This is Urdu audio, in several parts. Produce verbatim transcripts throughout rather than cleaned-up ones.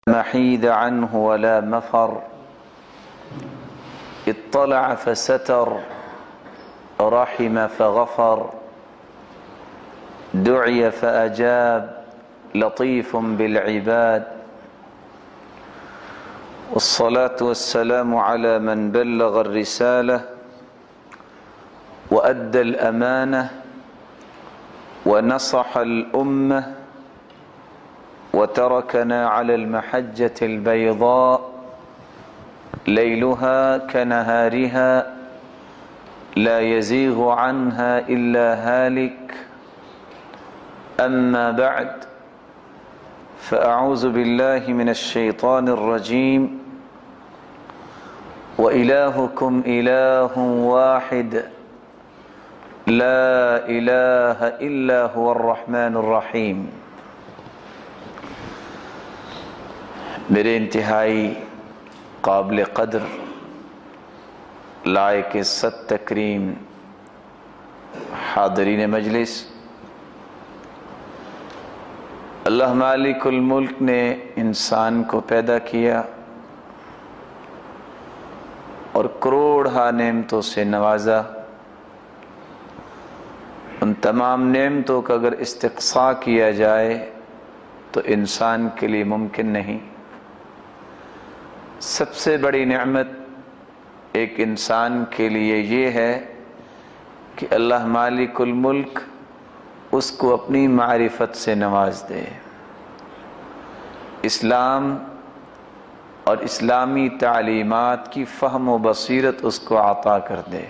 محيد عنه ولا مفر اطلع فستر رحم فغفر دعي فأجاب لطيف بالعباد والصلاة والسلام على من بلغ الرسالة وأدى الأمانة ونصح الأمة وتركنا على المحجة البيضاء ليلها كنهارها لا يزيغ عنها إلا هالك أما بعد فأعوذ بالله من الشيطان الرجيم وإلهكم إله واحد لا إله إلا هو الرحمن الرحيم۔ میرے انتہائی قابل قدر لائق عزت تکریم حاضرین مجلس، اللہ مالک الملک نے انسان کو پیدا کیا اور کروڑہا نعمتوں سے نوازا۔ ان تمام نعمتوں کا اگر استقصاء کیا جائے تو انسان کے لیے ممکن نہیں۔ سب سے بڑی نعمت ایک انسان کے لیے یہ ہے کہ اللہ مالک الملک اس کو اپنی معرفت سے نواز دے، اسلام اور اسلامی تعلیمات کی فہم و بصیرت اس کو عطا کر دے۔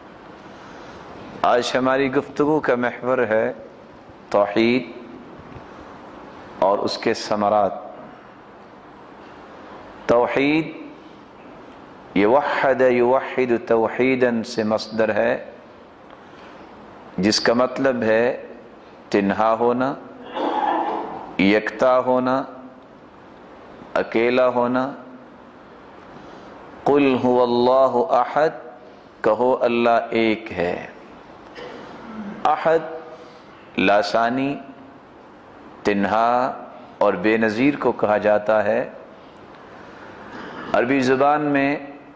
آج ہماری گفتگو کا محور ہے توحید اور اس کے ثمرات۔ توحید یہ وحد یوحد توحیداً سے مصدر ہے، جس کا مطلب ہے تنہا ہونا، یکتا ہونا، اکیلا ہونا۔ قل هو اللہ احد، کہو اللہ ایک ہے۔ احد لاسانی، تنہا اور بے نظیر کو کہا جاتا ہے۔ عربی زبان میں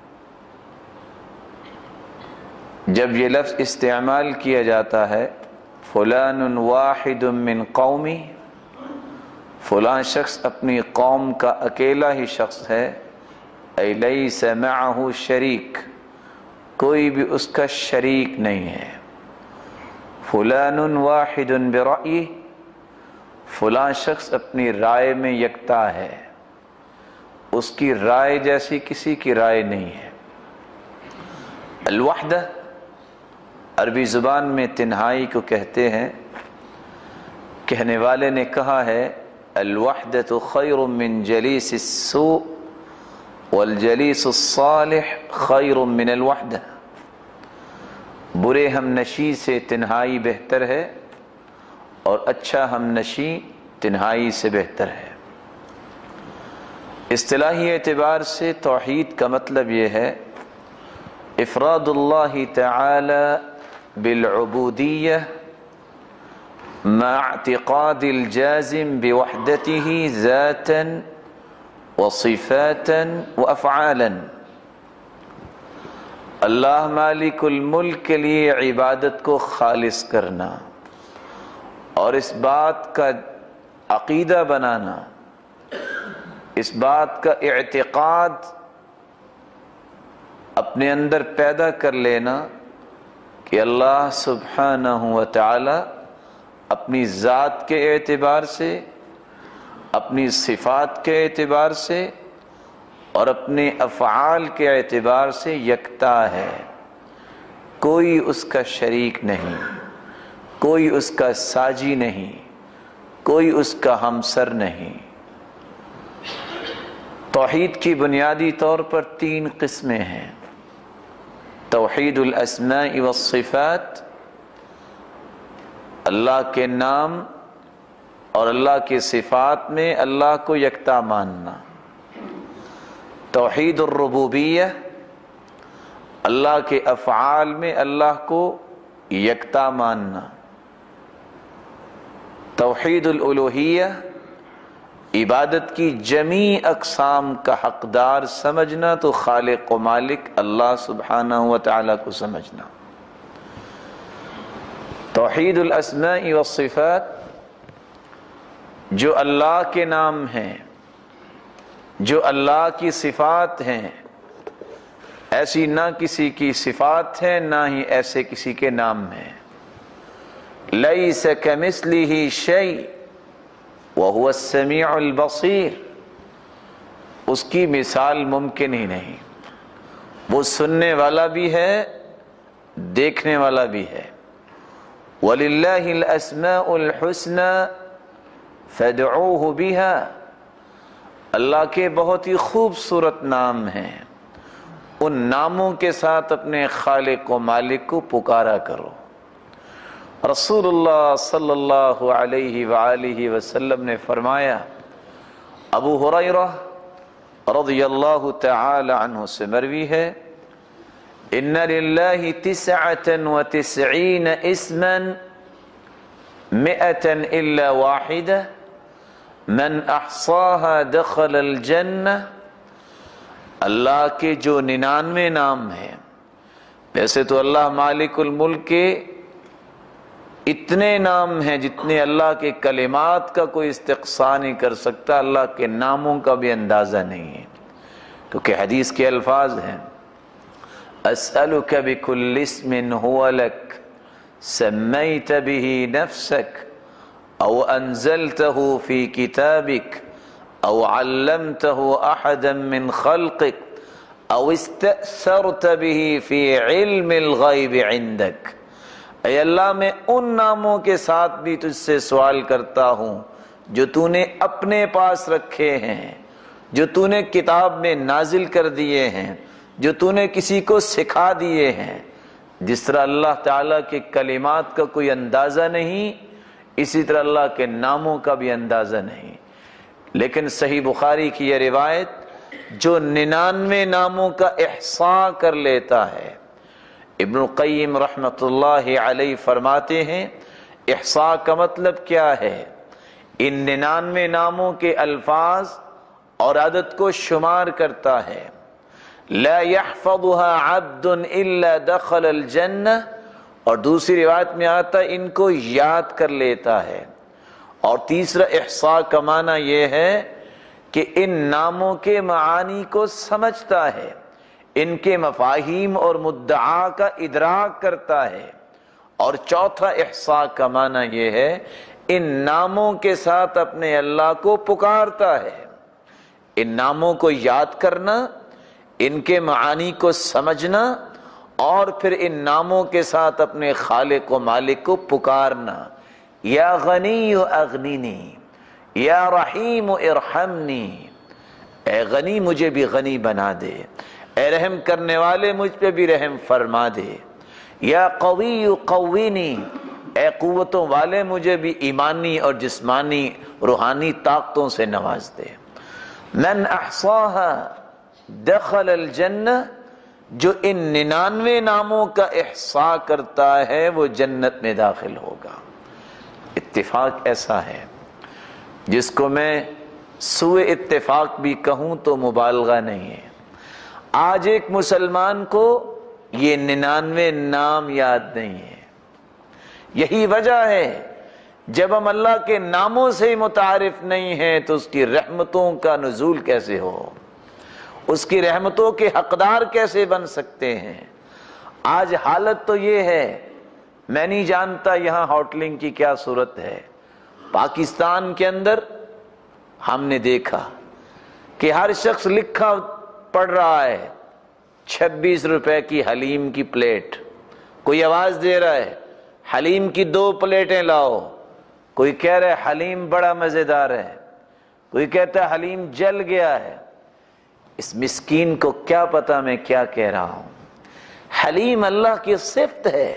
جب یہ لفظ استعمال کیا جاتا ہے، فلان واحد من قومی، فلاں شخص اپنی قوم کا اکیلا ہی شخص ہے، ای لیس معہ شریک، کوئی بھی اس کا شریک نہیں ہے۔ فلان واحد برأیہ، فلاں شخص اپنی رائے میں یکتا ہے، اس کی رائے جیسی کسی کی رائے نہیں ہے۔ الوحدہ عربی زبان میں تنہائی کو کہتے ہیں۔ کہنے والے نے کہا ہے الوحدۃ خیر من جلیس السوء والجلیس الصالح خیر من الوحدہ، برے ہم نشی سے تنہائی بہتر ہے اور اچھا ہم نشی تنہائی سے بہتر ہے۔ اصطلاحی اعتبار سے توحید کا مطلب یہ ہے افراد اللہ تعالی بالعبودیہ مع اعتقاد الجازم بوحدتہ ذاتا وصفاتا وافعالا، اللہ مالک الملک کے لیے عبادت کو خالص کرنا اور اس بات کا عقیدہ بنانا، اس بات کا اعتقاد اپنے اندر پیدا کر لینا کہ اللہ سبحانہ و تعالی اپنی ذات کے اعتبار سے، اپنی صفات کے اعتبار سے اور اپنے افعال کے اعتبار سے یکتا ہے، کوئی اس کا شریک نہیں، کوئی اس کا ساجی نہیں، کوئی اس کا ہمسر نہیں۔ توحید کی بنیادی طور پر تین قسمیں ہیں۔ توحید الاسماء والصفات، اللہ کے نام اور اللہ کی صفات میں اللہ کو یکتا ماننا۔ توحید الربوبیہ، اللہ کے افعال میں اللہ کو یکتا ماننا۔ توحید الالوہیہ، عبادت کی جمیع اقسام کا حقدار سمجھنا تو خالق و مالک اللہ سبحانہ و تعالیٰ کو سمجھنا۔ توحید الاسماء والصفات، جو اللہ کے نام ہیں، جو اللہ کی صفات ہیں، ایسی نہ کسی کی صفات ہیں نہ ہی ایسے کسی کے نام ہیں۔ لیس کمثلہ شیء وہو السمیع البصیر، اس کی مثال ممکن ہی نہیں، وہ سننے والا بھی ہے دیکھنے والا بھی ہے۔ وَلِلَّهِ الْأَسْمَاءُ الْحُسْنَى فَادْعُوهُ بِهَا، اللہ کے بہت ہی خوبصورت نام ہیں، ان ناموں کے ساتھ اپنے خالق و مالک کو پکارا کرو۔ رسول اللہ صلی اللہ علیہ وآلہ وسلم نے فرمایا، ابو ہریرہ رضی اللہ تعالی عنہ سے مروی ہے، ان للہ تسعۃ وتسعین اسما مئۃ الا واحدہ من احصاها دخل الجنہ، اللہ کے جو ننانوے نام ہیں، ویسے تو اللہ مالک الملک کے اتنے نام ہیں جتنے اللہ کے کلمات کا کوئی استقصاء نہیں کر سکتا، اللہ کے ناموں کا بھی اندازہ نہیں ہے، کیونکہ حدیث کے الفاظ ہیں، اسألک بکل اسم هو لک سمیت به نفسک او انزلته فی کتابک او علمته احدا من خلقک او استأثرت به فی علم الغیب عندک، اے اللہ میں ان ناموں کے ساتھ بھی تجھ سے سوال کرتا ہوں جو تو نے اپنے پاس رکھے ہیں، جو تو نے کتاب میں نازل کر دیے ہیں، جو تو نے کسی کو سکھا دیے ہیں۔ جس طرح اللہ تعالیٰ کے کلمات کا کوئی اندازہ نہیں، اسی طرح اللہ کے ناموں کا بھی اندازہ نہیں۔ لیکن صحیح بخاری کی یہ روایت، جو ننانوے ناموں کا احصاء کر لیتا ہے، ابن القیم رحمۃ اللہ علیہ فرماتے ہیں احصاء کا مطلب کیا ہے؟ ان ننانوے ناموں کے الفاظ اور عدد کو شمار کرتا ہے۔ لا يحفظها عبد الا دخل الجنہ، اور دوسری روایت میں آتا ہے ان کو یاد کر لیتا ہے۔ اور تیسرا احصاء کا معنی یہ ہے کہ ان ناموں کے معانی کو سمجھتا ہے، ان کے مفاہیم اور مدعا کا ادراک کرتا ہے۔ اور چوتھا احصاء کا معنی یہ ہے ان ناموں کے ساتھ اپنے اللہ کو پکارتا ہے۔ ان ناموں کو یاد کرنا، ان کے معانی کو سمجھنا، اور پھر ان ناموں کے ساتھ اپنے خالق و مالک کو پکارنا، یا غنی اغنینی، یا رحیم ارحمنی، اے غنی مجھے بھی غنی بنا دے، اے رحم کرنے والے مجھ پہ بھی رحم فرما دے، یا قوی قوینی، اے قوتوں والے مجھے بھی ایمانی اور جسمانی روحانی طاقتوں سے نواز دے۔ من احصاها دخل الجنہ، جو ان ننانوے ناموں کا احصاء کرتا ہے وہ جنت میں داخل ہوگا۔ اتفاق ایسا ہے جس کو میں سوء اتفاق بھی کہوں تو مبالغہ نہیں ہے۔ آج ایک مسلمان کو یہ ننانوے نام یاد نہیں ہے۔ یہی وجہ ہے جب ہم اللہ کے ناموں سے ہی متعارف نہیں ہیں تو اس کی رحمتوں کا نزول کیسے ہو، اس کی رحمتوں کے حقدار کیسے بن سکتے ہیں۔ آج حالت تو یہ ہے، میں نہیں جانتا یہاں ہوٹلنگ کی کیا صورت ہے، پاکستان کے اندر ہم نے دیکھا کہ ہر شخص لکھا پڑھ رہا ہے چھبیس روپے کی حلیم کی پلیٹ، کوئی آواز دے رہا ہے حلیم کی دو پلیٹیں لاؤ، کوئی کہہ رہا ہے حلیم بڑا مزیدار ہے، کوئی کہتا ہے حلیم جل گیا ہے۔ اس مسکین کو کیا پتا میں کیا کہہ رہا ہوں۔ حلیم اللہ کی صفت ہے،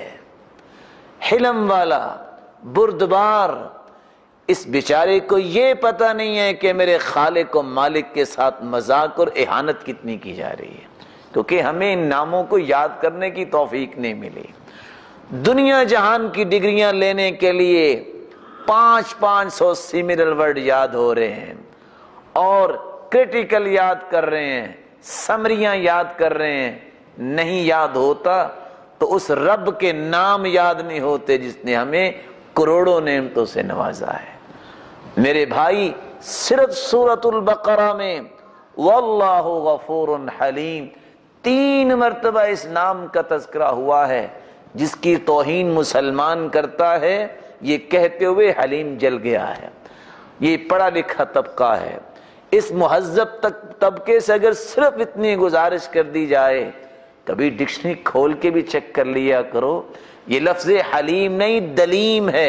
حلم والا، بردبار۔ اس بیچارے کو یہ پتہ نہیں ہے کہ میرے خالق و مالک کے ساتھ مذاق اور اہانت کتنی کی جا رہی ہے، کیونکہ ہمیں ان ناموں کو یاد کرنے کی توفیق نہیں ملی۔ دنیا جہان کی ڈگریاں لینے کے لیے پانچ پانچ سو سیمینل ورڈ یاد ہو رہے ہیں، اور کریٹیکل یاد کر رہے ہیں، سمریاں یاد کر رہے ہیں، نہیں یاد ہوتا تو اس رب کے نام یاد نہیں ہوتے جس نے ہمیں کروڑوں نعمتوں سے نوازا ہے۔ میرے بھائی، صرف سورۃ البقرہ میں واللہ غفور حلیم تین مرتبہ اس نام کا تذکرہ ہوا ہے۔ جس کی توہین مسلمان کرتا ہے یہ کہتے ہوئے حلیم جل گیا ہے۔ یہ پڑھا لکھا طبقہ ہے، اس مہذب تک طبقے سے اگر صرف اتنی گزارش کر دی جائے، کبھی ڈکشنری کھول کے بھی چیک کر لیا کرو، یہ لفظ حلیم نہیں دلیم ہے۔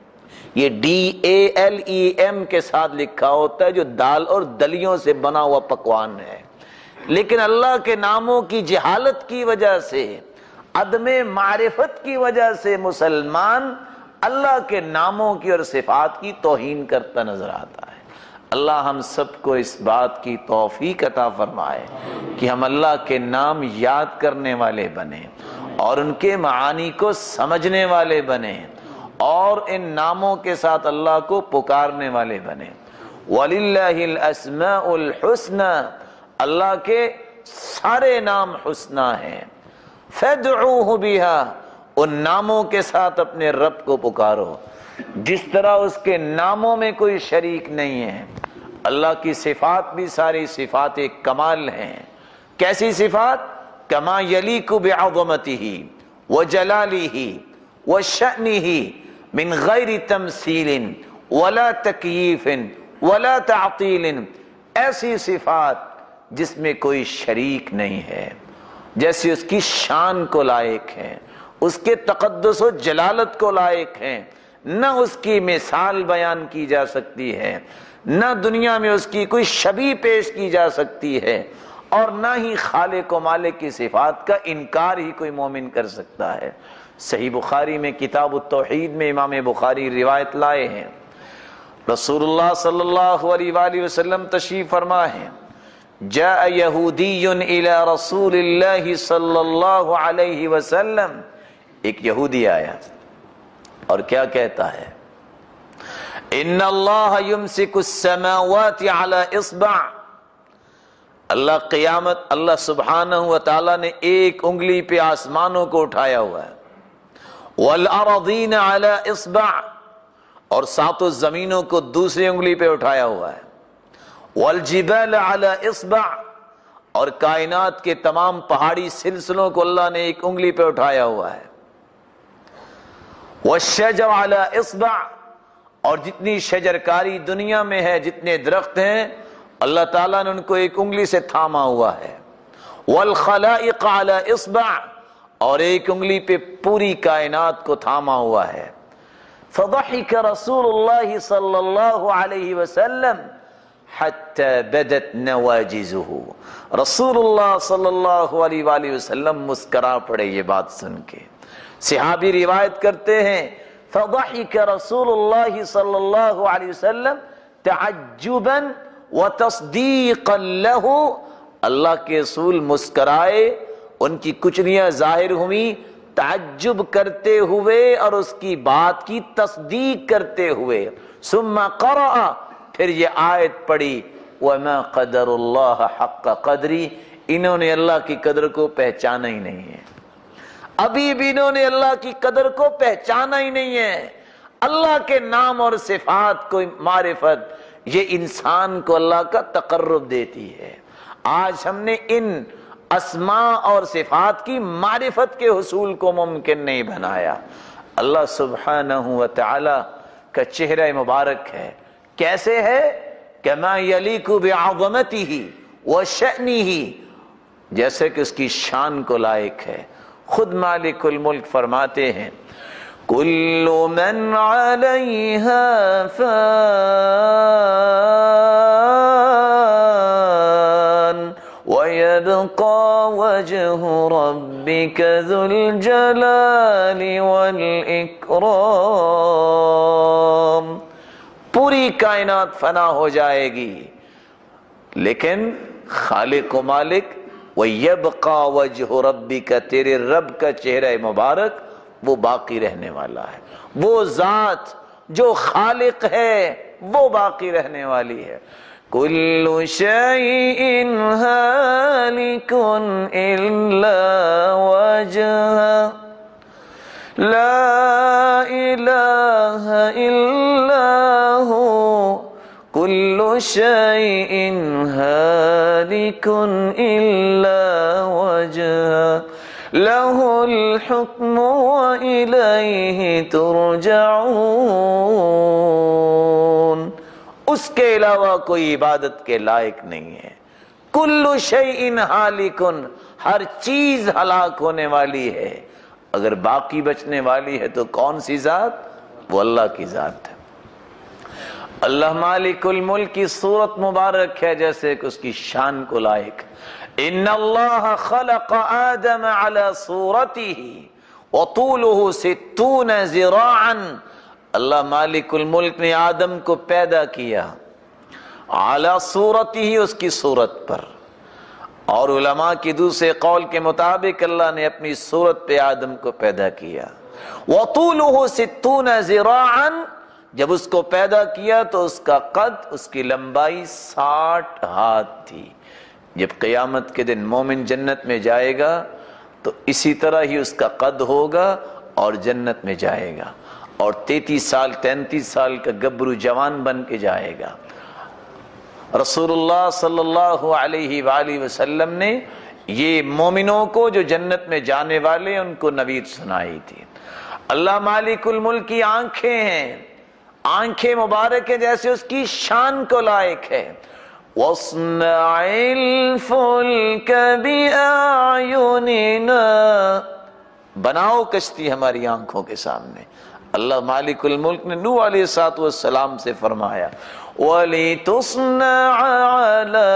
یہ D A L E M کے ساتھ لکھا ہوتا ہے جو دال اور دلیوں سے بنا ہوا پکوان ہے، لیکن اللہ کے ناموں کی جہالت کی وجہ سے، عدم معرفت کی وجہ سے مسلمان اللہ کے ناموں کی اور صفات کی توہین کرتا نظر آتا ہے۔ اللہ ہم سب کو اس بات کی توفیق عطا فرمائے کہ ہم اللہ کے نام یاد کرنے والے بنیں اور ان کے معانی کو سمجھنے والے بنیں اور ان ناموں کے ساتھ اللہ کو پکارنے والے بنیں۔ وَلِلَّهِ الْأَسْمَاءُ الْحُسْنَى، اللہ کے سارے نام حسنہ ہیں۔ فَادْعُوهُ بِهَا، ان ناموں کے ساتھ اپنے رب کو پکارو جس طرح اس کے ناموں میں کوئی شریک نہیں ہے۔ اللہ کی صفات بھی ساری صفات کمال ہیں۔ کیسی صفات؟ کما یلیق بعظمتہ وجلالہ وشأنہ من غیر تمثیل ولا تکییف ولا تعطیل، ایسی صفات جس میں کوئی شریک نہیں ہے، جیسی اس کی شان کو لائق ہے، اس کے تقدس و جلالت کو لائق ہیں، نہ اس کی مثال بیان کی جا سکتی ہے، نہ دنیا میں اس کی کوئی شبیہ پیش کی جا سکتی ہے، اور نہ ہی خالق و مالک کی صفات کا انکار ہی کوئی مومن کر سکتا ہے۔ صحیح بخاری میں کتاب التوحید میں امام بخاری روایت لائے ہیں، رسول اللہ صلی اللہ علیہ وآلہ وسلم تشریف فرما ہے، جاء یہودی الی رسول اللہ صلی اللہ علیہ وسلم، ایک یہودی آیا اور کیا کہتا ہے؟ ان اللہ یمسک السماوات علی اصبع، اللہ قیامت اللہ سبحانہ و تعالی نے ایک انگلی پہ آسمانوں کو اٹھایا ہوا ہے، والارضین علی اصبع، اور ساتوں زمینوں کو دوسری انگلی پہ اٹھایا ہوا ہے، والجبال علی اصبع، اور کائنات کے تمام پہاڑی سلسلوں کو اللہ نے ایک انگلی پہ اٹھایا ہوا ہے، والشجر علی اصبع، اور جتنی شجرکاری دنیا میں ہے، جتنے درخت ہیں، اللہ تعالیٰ نے ان کو ایک انگلی سے تھاما ہوا ہے، والخلائق علی اصبع، اور ایک انگلی پہ پوری کائنات کو تھاما ہوا ہے۔ فضحک رسول اللہ صلی اللہ علیہ وسلم حتی بدت نواجزہ، رسول اللہ صلی اللہ علیہ وآلہ وسلم مسکرا پڑے یہ بات سن کے۔ صحابی روایت کرتے ہیں، فضحک رسول اللہ صلی اللہ علیہ وسلم تعجبا وتصدیقا لہ، اللہ کے رسول مسکرائے، ان کی کچلیاں ظاہر ہوئیں تعجب کرتے ہوئے اور اس کی بات کی تصدیق کرتے ہوئے۔ ثم قرأ، پھر یہ آیت پڑھی، وما قدر اللہ حق قدری، انہوں نے اللہ کی قدر کو پہچانا ہی نہیں ہے، ابھی بھی انہوں نے اللہ کی قدر کو پہچانا ہی نہیں ہے۔ اللہ کے نام اور صفات کو معرفت، یہ انسان کو اللہ کا تقرب دیتی ہے۔ آج ہم نے ان اسماء اور صفات کی معرفت کے حصول کو ممکن نہیں بنایا۔ اللہ سبحانہ و تعالی کا چہرہ مبارک ہے، کیسے ہے؟ کما یلیق بعظمتہ وشأنہ، جیسے کہ اس کی شان کو لائق ہے۔ خود مالک الملک فرماتے ہیں، کل من علیہا فان وَيَبْقَى وَجْهُ رَبِّكَ ذُو الْجَلَالِ وَالْإِكْرَامِ، پوری کائنات فنا ہو جائے گی لیکن خالق و مالک وَيَبْقَى وَجْهُ رَبِّكَ، تیرے رب کا چہرہ مبارک وہ باقی رہنے والا ہے، وہ ذات جو خالق ہے وہ باقی رہنے والی ہے۔ کل شیء ہالک الا وجہہ لا الہ الا ہو کل شیء ہالک الا وجہہ لہ الحکم وإلیہ ترجعون. اس کے علاوہ کوئی عبادت کے لائق نہیں ہے. کل شیء ہالک، ہر چیز ہلاک ہونے والی ہے، اگر باقی بچنے والی ہے تو کون سی ذات؟ وہ اللہ کی ذات ہے. اللہ مالک الملک کی صورت مبارک ہے جیسے کہ اس کی شان کو لائق. ان اللہ خلق آدم علی صورتہ وطولہ ستون ذراعا. اللہ مالک الملک نے آدم کو پیدا کیا علی صورتہ، اس کی صورت پر، اور علماء کی دوسرے قول کے مطابق اللہ نے اپنی صورت پہ آدم کو پیدا کیا. وطولہ ستون ذراعا، جب اس کو پیدا کیا تو اس کا قد، اس کی لمبائی ساٹھ ہاتھ تھی. جب قیامت کے دن مومن جنت میں جائے گا تو اسی طرح ہی اس کا قد ہوگا اور جنت میں جائے گا، اور تینتیس سال تینتیس سال کا گبرو جوان بن کے جائے گا. رسول اللہ صلی اللہ علیہ وآلہ وسلم نے یہ مومنوں کو جو جنت میں جانے والے ان کو نوید سنائی تھی. اللہ مالک الملک کی آنکھیں ہیں، آنکھیں مبارک ہیں جیسے اس کی شان کو لائق ہے. وَاصْنَعِ الْفُلْكَ بِأَعْيُنِنَا، بناؤ کشتی ہماری آنکھوں کے سامنے. اللہ مالک الملک نے نوح علیہ السلام سے فرمایا وَلِتُصْنَعَ عَلَىٰ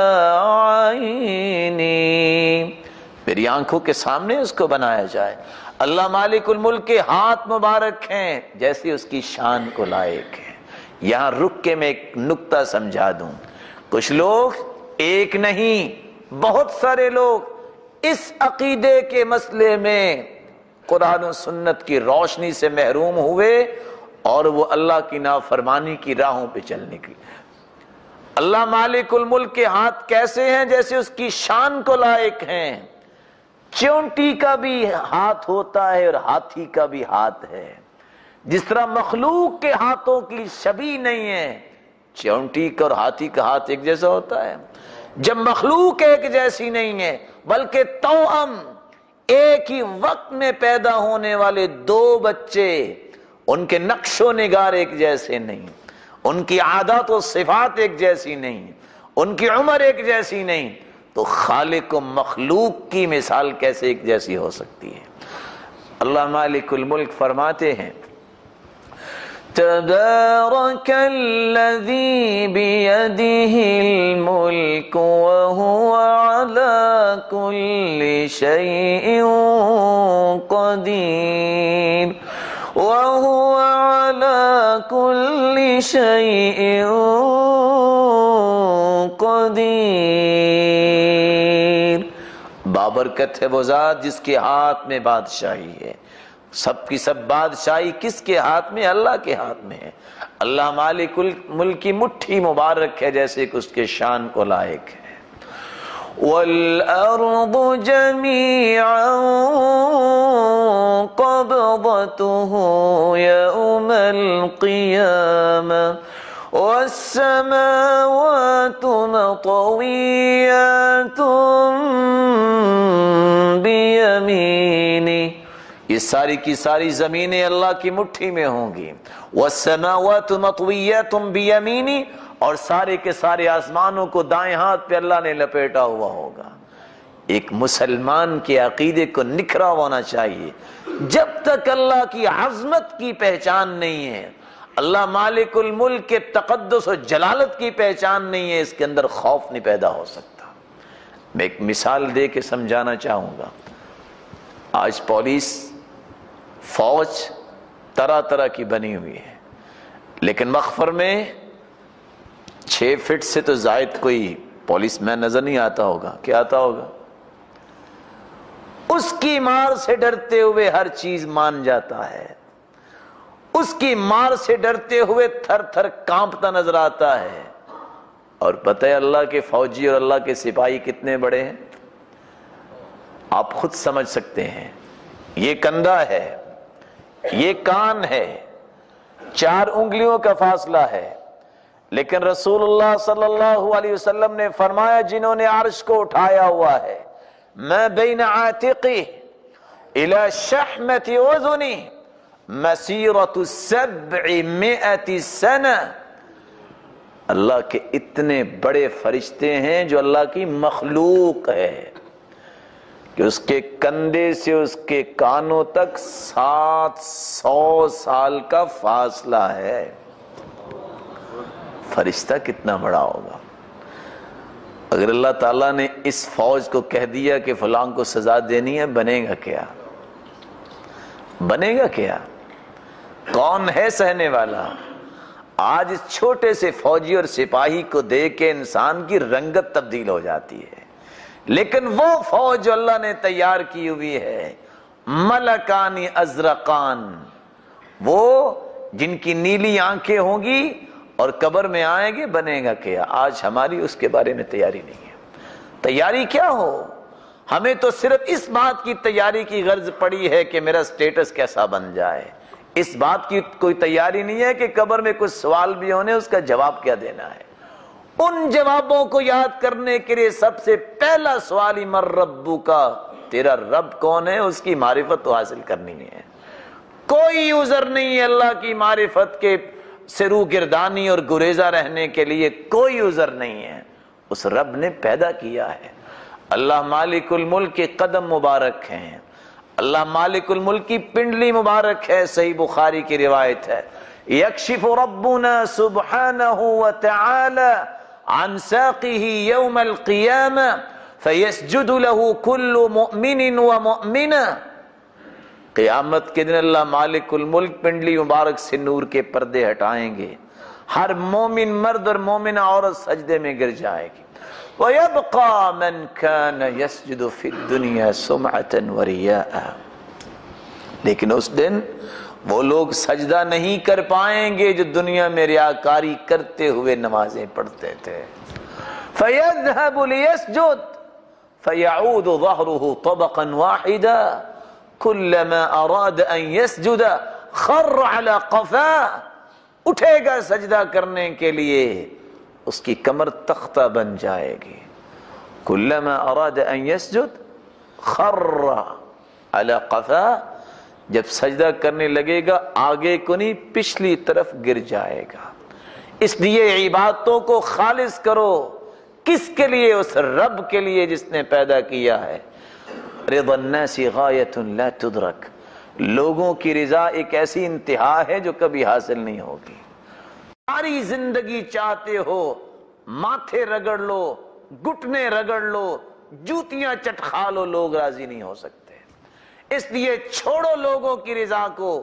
عَيْنِي، میری آنکھوں کے سامنے اس کو بنایا جائے. اللہ مالک الملک کے ہاتھ مبارک ہیں جیسے اس کی شان کو لائق ہے. یہاں رک کے میں ایک نکتہ سمجھا دوں. کچھ لوگ، ایک نہیں بہت سارے لوگ اس عقیدے کے مسئلے میں قرآن و سنت کی روشنی سے محروم ہوئے اور وہ اللہ کی نافرمانی کی راہوں پہ چل نکلے. اللہ مالک الملک کے ہاتھ کیسے ہیں؟ جیسے اس کی شان کو لائق ہیں. چونٹی کا بھی ہاتھ ہوتا ہے اور ہاتھی کا بھی ہاتھ ہے. جس طرح مخلوق کے ہاتھوں کی شبیہ نہیں ہے، چونٹی کا اور ہاتھی کا ہاتھ ایک جیسا ہوتا ہے. جب مخلوق ایک جیسی نہیں ہے بلکہ توأم، ایک ہی وقت میں پیدا ہونے والے دو بچے، ان کے نقش و نگار ایک جیسے نہیں، ان کی عادات و صفات ایک جیسی نہیں، ان کی عمر ایک جیسی نہیں، تو خالق و مخلوق کی مثال کیسے ایک جیسی ہو سکتی ہے؟ اللہ مالک الملک فرماتے ہیں تبارک الذی بیدہ الملک وہو علی کل شیء قدیر وہو علی کل شیء قدیر. بابرکت ہے وہ ذات جس کے ہاتھ میں بادشاہی ہے. سب کی سب بادشاہی کس کے ہاتھ میں؟ اللہ کے ہاتھ میں ہے. اللہ مالک الملک کی مٹھی مبارک ہے جیسے کہ اس کے شان کو لائق ہے. وَالْأَرْضُ جَمِيعًا قَبْضَتُهُ يَوْمَ الْقِيَامَةِ وَالسَّمَاوَاتُ مَطْوِيَّاتٌ بِيَمِينِهِ، یہ ساری کی ساری زمینیں اللہ کی مٹھی میں ہوں گی. وَالسَّمَاوَاتُ مَطْوِيَّاتٌ بِيَمِينِهِ، اور سارے کے سارے آسمانوں کو دائیں ہاتھ پہ اللہ نے لپیٹا ہوا ہوگا. ایک مسلمان کے عقیدے کو نکھرا ہونا چاہیے. جب تک اللہ کی عظمت کی پہچان نہیں ہے، اللہ مالک الملک کے تقدس و جلالت کی پہچان نہیں ہے، اس کے اندر خوف نہیں پیدا ہو سکتا. میں ایک مثال دے کے سمجھانا چاہوں گا. آج پولیس، فوج طرح طرح کی بنی ہوئی ہے، لیکن مغفر میں چھ فٹ سے تو زائد کوئی پولیس مین نظر نہیں آتا ہوگا. کیا آتا ہوگا؟ اس کی مار سے ڈرتے ہوئے ہر چیز مان جاتا ہے، اس کی مار سے ڈرتے ہوئے تھر تھر کانپتا نظر آتا ہے. اور پتہ ہے اللہ کے فوجی اور اللہ کے سپاہی کتنے بڑے ہیں؟ آپ خود سمجھ سکتے ہیں. یہ کندھا ہے، یہ کان ہے، چار انگلیوں کا فاصلہ ہے، لیکن رسول اللہ صلی اللہ علیہ وسلم نے فرمایا جنہوں نے عرش کو اٹھایا ہوا ہے، ما بین عاتقی الی شحمت اذنی مسیرۃ سبعمائۃ سنہ. اللہ کے اتنے بڑے فرشتے ہیں جو اللہ کی مخلوق ہے کہ اس کے کندھے سے اس کے کانوں تک سات سو سال کا فاصلہ ہے. فرشتہ کتنا بڑا ہوگا. اگر اللہ تعالیٰ نے اس فوج کو کہہ دیا کہ فلاں کو سزا دینی ہے، بنے گا کیا؟ بنے گا کیا؟ کون ہے سہنے والا؟ آج اس چھوٹے سے فوجی اور سپاہی کو دیکھ کے انسان کی رنگت تبدیل ہو جاتی ہے، لیکن وہ فوج جو اللہ نے تیار کی ہوئی ہے، ملکانی ازرقان، وہ جن کی نیلی آنکھیں ہوں گی اور قبر میں آئیں گے، بنے گا کیا؟ آج ہماری اس کے بارے میں تیاری نہیں ہے. تیاری کیا ہو؟ ہمیں تو صرف اس بات کی تیاری کی غرض پڑی ہے کہ میرا سٹیٹس کیسا بن جائے. اس بات کی کوئی تیاری نہیں ہے کہ قبر میں کچھ سوال بھی ہونے اس کا جواب کیا دینا ہے. ان جوابوں کو یاد کرنے کے لیے سب سے پہلا سوال ہی من ربک، تیرا رب کون ہے، اس کی معرفت تو حاصل کرنی ہے. کوئی عذر نہیں ہے اللہ کی معرفت کے سے رو گردانی اور گریزہ رہنے کے لیے، کوئی عذر نہیں ہے. اس رب نے پیدا کیا ہے. اللہ مالک الملک کے قدم مبارک ہیں، اللہ مالک الملک کی پنڈلی مبارک ہے. صحیح بخاری کی روایت ہے، یکشف ربنا سبحانہ وتعالی عن ساقه یوم القیامہ فیسجد له کل مؤمن ومؤمنہ. قیامت کے دن اللہ مالک الملک پنڈلی مبارک سے نور کے پردے ہٹائیں گے، ہر مومن مرد اور مومنہ عورت سجدے میں گر جائے گی. وَيَبْقَى مَنْ كَانَ يَسْجُدُ فِي الدُّنْيَا سُمْعَةً وَرِيَاءً. لیکن اس دن وہ لوگ سجدہ نہیں کر پائیں گے جو دنیا میں ریاکاری کرتے ہوئے نمازیں پڑھتے تھے. فَيَذْهَبُ لِيَسْجُدْ فَيَعُودُ ظَهْرُهُ طَبَقًا وَاحِدًا كُلَّمَا أَرَادَ أَن يَسْجُدَ خَرَّ عَلَى قَفَاهُ. اٹھے گا سجدہ کرنے کے لیے، اس کی کمر تختہ بن جائے گی. کلما اراد ان یسجد خر علی قفا. جب سجدہ کرنے لگے گا آگے کو نہیں پچھلی طرف گر جائے گا. اس لیے عبادتوں کو خالص کرو. کس کے لیے؟ اس رب کے لیے جس نے پیدا کیا ہے. رضا الناس غایۃ لا تدرک. لوگوں کی رضا ایک ایسی انتہا ہے جو کبھی حاصل نہیں ہوگی. ساری زندگی چاہتے ہو ماتھے رگڑ لو، گھٹنے رگڑ لو، جوتیاں چٹکھا لو، لوگ راضی نہیں ہو سکتے. اس لیے چھوڑو لوگوں کی رضا کو،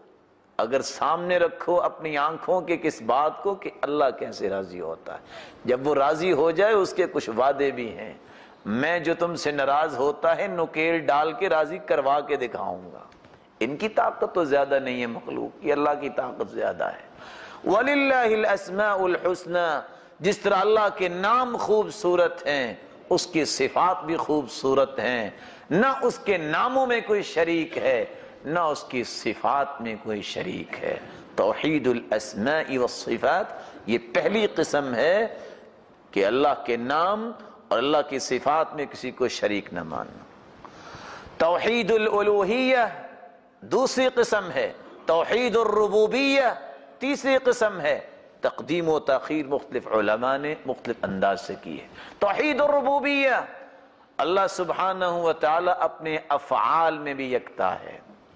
اگر سامنے رکھو اپنی آنکھوں کے کس بات کو کہ اللہ کیسے راضی ہوتا ہے. جب وہ راضی ہو جائے اس کے کچھ وعدے بھی ہیں. میں جو تم سے ناراض ہوتا ہے نکیل ڈال کے راضی کروا کے دکھاؤں گا. ان کی طاقت تو زیادہ نہیں ہے مخلوق کی، اللہ کی طاقت زیادہ ہے. وَلِلَّهِ الْأَسْمَاءُ الْحُسْنَى. جس طرح اللہ کے نام خوبصورت ہیں اس کی صفات بھی خوبصورت ہیں. نہ اس کے ناموں میں کوئی شریک ہے نہ اس کی صفات میں کوئی شریک ہے. توحید الاسماء والصفات یہ پہلی قسم ہے کہ اللہ کے نام اور اللہ کی صفات میں کسی کو شریک نہ ماننا. توحید الالوہیہ دوسری قسم ہے. توحید الربوبیہ تیسری قسم ہے. تقدیم و تاخیر مختلف علماء نے مختلف انداز سے کی ہے. توحید الربوبیہ اللہ سبحانہ و تعالی اپنے افعال میں بھی یکتا ہے.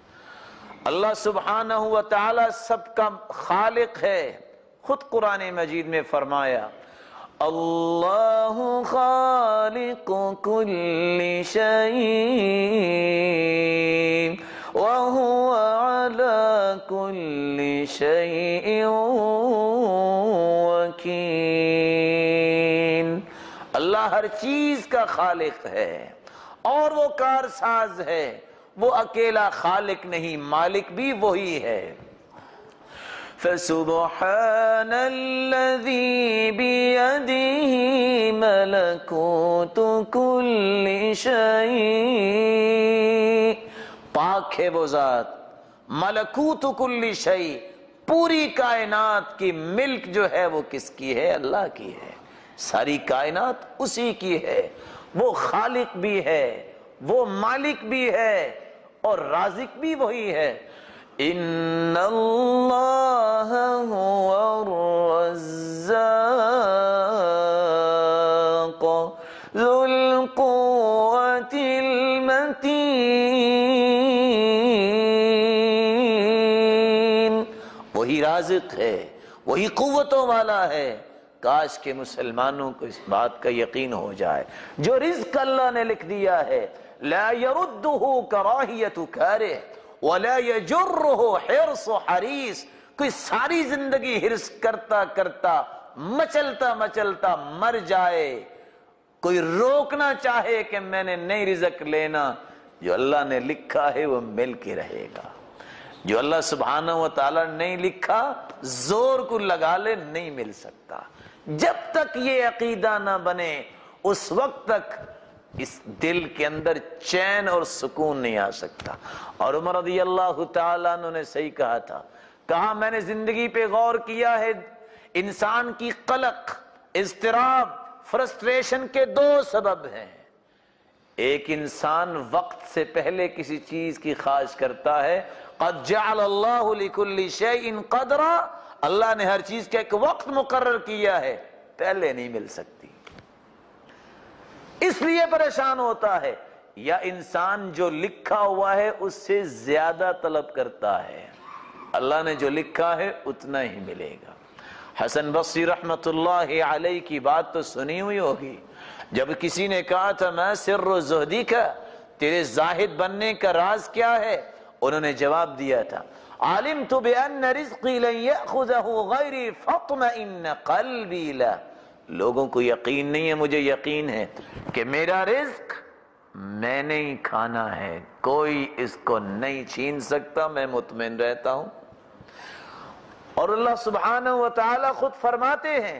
اللہ سبحانہ و تعالی سب کا خالق ہے. خود قرآن مجید میں فرمایا اللہ خالق کل شیء وَهُوَ عَلَى كُلِّ شَيْءٍ وَكِيلٌ. اللہ ہر چیز کا خالق ہے اور وہ کارساز ہے. وہ اکیلا خالق نہیں، مالک بھی وہی ہے. فسبحان الذی بیدہ ملکوت کل شیء، پاک ہے وہ ذات ملکوت کل شیء، پوری کائنات کی ملک جو ہے وہ کس کی ہے؟ اللہ کی ہے، ساری کائنات اسی کی ہے، وہ خالق بھی ہے، وہ مالک بھی ہے، اور رازق بھی وہی ہے۔ ان اللہ هو الرزاق ذو القوة المتین، وہی رازق ہے، وہی قوتوں والا ہے۔ کاش کہ مسلمانوں کو اس بات کا یقین ہو جائے، جو رزق اللہ نے لکھ دیا ہے لا يردہ کراہیت کارہ ولا یجرہ حرص حریص، کوئی ساری زندگی حرص کرتا کرتا مچلتا مچلتا مر جائے، کوئی روکنا چاہے کہ میں نے نہیں رزق لینا، جو اللہ نے لکھا ہے وہ مل کے رہے گا، جو اللہ سبحانہ و تعالی نے نہیں لکھا زور کو لگا لے نہیں مل سکتا۔ جب تک یہ عقیدہ نہ بنے اس وقت تک اس دل کے اندر چین اور سکون نہیں آ سکتا۔ اور عمر رضی اللہ تعالیٰ عنہ نے صحیح کہا تھا، کہا میں نے زندگی پہ غور کیا ہے، انسان کی قلق، اضطراب، فرسٹریشن کے دو سبب ہیں۔ ایک انسان وقت سے پہلے کسی چیز کی خواہش کرتا ہے، قد جعل اللہ لکل شیء قدرا، اللہ نے ہر چیز کا ایک وقت مقرر کیا ہے، پہلے نہیں مل سکتی، اس لیے پریشان ہوتا ہے۔ یا انسان جو لکھا ہوا ہے اس سے زیادہ طلب کرتا ہے، اللہ نے جو لکھا ہے اتنا ہی ملے گا۔ حسن بصری رحمت اللہ علیہ کی بات تو سنی ہوئی ہوگی، جب کسی نے کہا تھا میں سر زہدی کا، تیرے زاہد بننے کا راز کیا ہے؟ انہوں نے جواب دیا تھا، علمت بأن رزقی لن یأخذہ غیری فاطمئن قلبی له، لوگوں کو یقین نہیں ہے، مجھے یقین ہے کہ میرا رزق میں نے ہی کھانا ہے، کوئی اس کو نہیں چھین سکتا، میں مطمئن رہتا ہوں۔ اور اللہ سبحانہ و تعالی خود فرماتے ہیں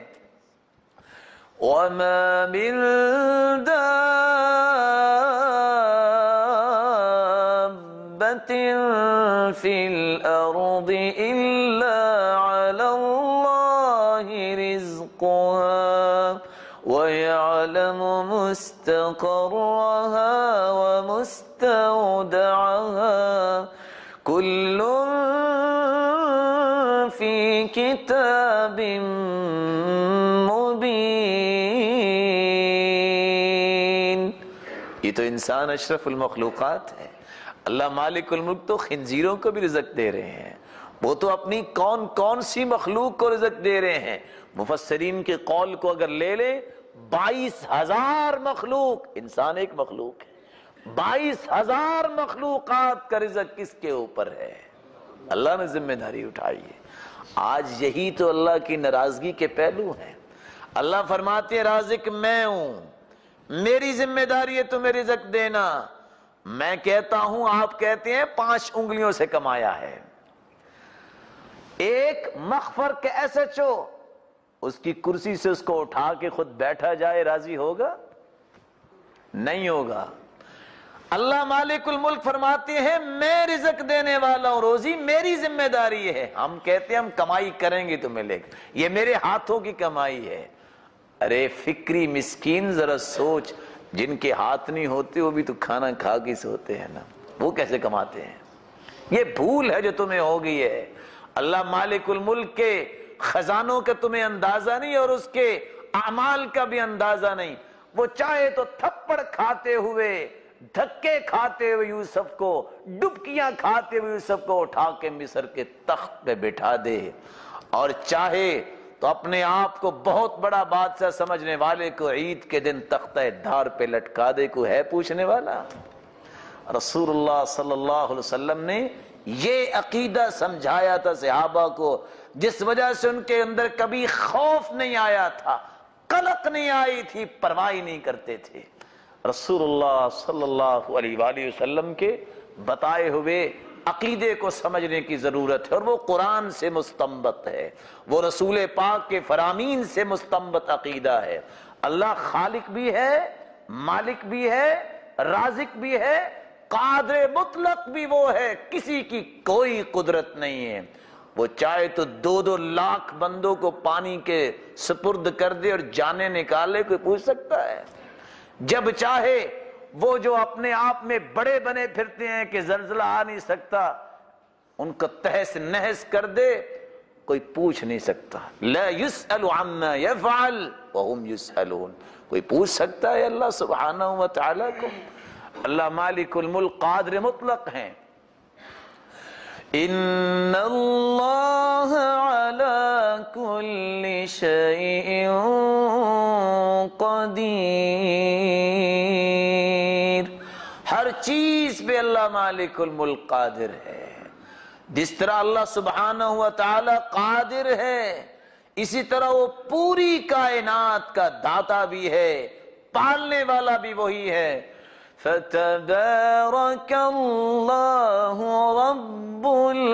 وَمَا مِن دَابَّةٍ فِي الْأَرْضِ إِلَّا عَلَى اللَّهِ رِزْقُهَا وَيَعْلَمُ مُسْتَقَرَّهَا وَمُسْتَوْدَعَهَا كُلٌّ فِي كِتَابٍ مُبِينٍ۔ یہ تو انسان اشرف المخلوقات ہے، اللہ مالک الملک تو خنزیروں کو بھی رزق دے رہے ہیں، وہ تو اپنی کون کون سی مخلوق کو رزق دے رہے ہیں۔ مفسرین کے قول کو اگر لے لیں، بائیس ہزار مخلوق، انسان ایک مخلوق ہے، بائیس ہزار مخلوقات کا رزق کس کے اوپر ہے؟ اللہ نے ذمہ داری اٹھائی ہے۔ آج یہی تو اللہ کی ناراضگی کے پہلو ہیں۔ اللہ فرماتے ہیں رازق میں ہوں، میری ذمہ داری ہے تمہیں رزق دینا، میں کہتا ہوں، آپ کہتے ہیں پانچ انگلیوں سے کمایا ہے۔ ایک مغفر کے ایس ایچ او اس کی کرسی سے اس کو اٹھا کے خود بیٹھا جائے، راضی ہوگا؟ نہیں ہوگا۔ اللہ مالک الملک فرماتے ہیں میں رزق دینے والا ہوں، روزی میری ذمہ داری ہے۔ ہم کہتے ہیں ہم کمائی کریں گے تو ملے گا، یہ میرے ہاتھوں کی کمائی ہے۔ ارے فکری مسکین ذرا سوچ، جن کے ہاتھ نہیں ہوتے وہ بھی تو کھانا کھا کے سوتے ہیں نا، وہ کیسے کماتے ہیں؟ یہ بھول ہے جو تمہیں ہو گئی ہے۔ اللہ مالک الملک کے خزانوں کا تمہیں اندازہ نہیں اور اس کے اعمال کا بھی اندازہ نہیں۔ وہ چاہے تو تھپڑ کھاتے ہوئے، دھکے کھاتے ہوئے یوسف کو، ڈبکیاں کھاتے ہوئے یوسف کو اٹھا کے مصر کے تخت پہ بٹھا دے، اور چاہے تو اپنے آپ کو بہت بڑا بادشاہ سمجھنے والے کو عید کے دن تختہ دھار پہ لٹکا دے۔ کو ہے پوچھنے والا؟ رسول اللہ صلی اللہ علیہ وسلم نے یہ عقیدہ سمجھایا تھا صحابہ کو، جس وجہ سے ان کے اندر کبھی خوف نہیں آیا تھا، قلق نہیں آئی تھی، پرواہ نہیں کرتے تھے۔ رسول اللہ صلی اللہ علیہ وآلہ وسلم کے بتائے ہوئے عقیدے کو سمجھنے کی ضرورت ہے، اور وہ قرآن سے مستنبط ہے، وہ رسول پاک کے فرامین سے مستنبط عقیدہ ہے۔ اللہ خالق بھی ہے، مالک بھی ہے، رازق بھی ہے، قادر مطلق بھی وہ ہے، کسی کی کوئی قدرت نہیں ہے۔ وہ چاہے تو دو دو لاکھ بندوں کو پانی کے سپرد کر دے اور جانیں نکالے، کوئی پوچھ سکتا ہے؟ جب چاہے وہ جو اپنے آپ میں بڑے بنے پھرتے ہیں کہ زلزلہ آ نہیں سکتا، ان کو تہس نہس کر دے، کوئی پوچھ نہیں سکتا۔ لا يسأل عما يفعل وهم يسألون، کوئی پوچھ سکتا ہے اللہ سبحانہ و تعالیٰ کو؟ اللہ مالک الملک قادر مطلق ہیں۔ ان اللہ علی کل شیء قدیر، ہر چیز پہ اللہ مالک الملک قادر ہے۔ جس طرح اللہ سبحانہ و تعالی قادر ہے، اسی طرح وہ پوری کائنات کا داتا بھی ہے، پالنے والا بھی وہی ہے۔ فتبارک اللہ رب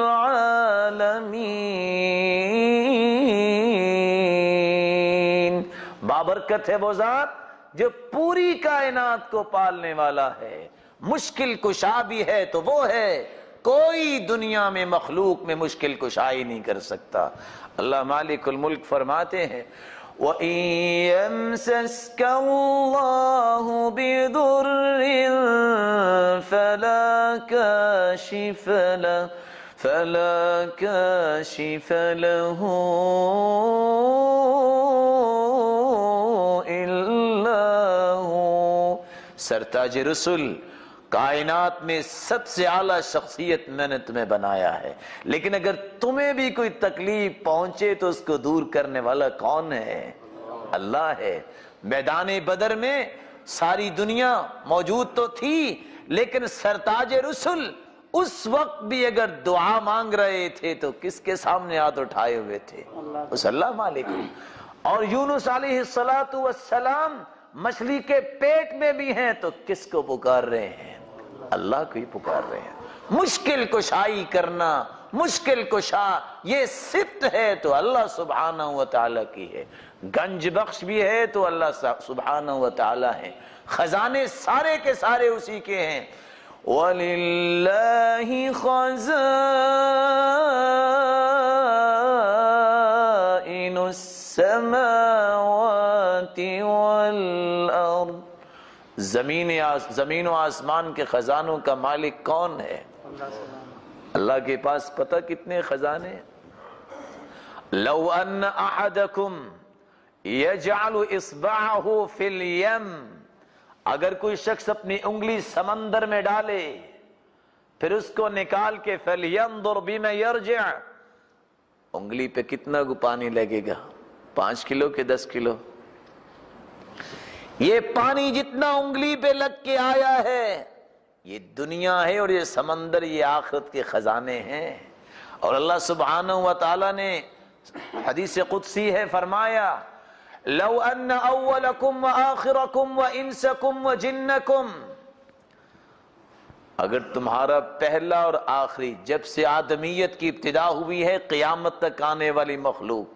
العالمین، بابرکت ہے وہ ذات جو پوری کائنات کو پالنے والا ہے، مشکل کشا بھی ہے تو وہ ہے، کوئی دنیا میں مخلوق میں مشکل کشائی نہیں کر سکتا۔ اللہ مالک الملک فرماتے ہیں وَإِن يَمْسَسْكَ اللَّهُ بِضُرٍّ فَلَا كَاشِفَ لَهُ فَلَا كَاشِفَ لَهُ إِلَّا هُوَ۔ سرتاج رسل، کائنات میں سب سے اعلیٰ شخصیت میں نے تمہیں بنایا ہے، لیکن اگر تمہیں بھی کوئی تکلیف پہنچے تو اس کو دور کرنے والا کون ہے؟ اللہ ہے۔ میدان بدر میں ساری دنیا موجود تو تھی، لیکن سرتاج رسل اس وقت بھی اگر دعا مانگ رہے تھے تو کس کے سامنے ہاتھ اٹھائے ہوئے تھے؟ اس اللہ مالک۔ اور یونس علیہ الصلوۃ والسلام مچھلی کے پیٹ میں بھی ہیں تو کس کو پکار رہے ہیں؟ اللہ کو ہی پکار رہے ہیں۔ مشکل کشائی کرنا، مشکل کشا، یہ صفت ہے تو اللہ سبحانہ و تعالیٰ کی ہے۔ گنج بخش بھی ہے تو اللہ سبحانہ و تعالیٰ ہے۔ خزانے سارے کے سارے اسی کے ہیں۔ وَلِلَّهِ خَزَائِنُ السَّمَاوَاتِ وَالْأَرْضِ، زمین زمین و آسمان کے خزانوں کا مالک کون ہے؟ اللہ کے پاس پتہ کتنے خزانے ہیں؟ لو ان احدکم یجعل اصبعہ فی الیم، اگر کوئی شخص اپنی انگلی سمندر میں ڈالے پھر اس کو نکال کے فَلْيَنْظُرْ بِمَ يَرْجِعْ، انگلی پہ کتنا کو پانی لگے گا؟ پانچ کلو کے دس کلو؟ یہ پانی جتنا انگلی پہ لگ کے آیا ہے، یہ دنیا ہے، اور یہ سمندر یہ آخرت کے خزانے ہیں۔ اور اللہ سبحانہ و تعالیٰ نے حدیث قدسی ہے فرمایا لو ان اولکم و آخرکم و انسکم و جنکم، اگر تمہارا پہلا اور آخری، جب سے آدمیت کی ابتدا ہوئی ہے قیامت تک آنے والی مخلوق،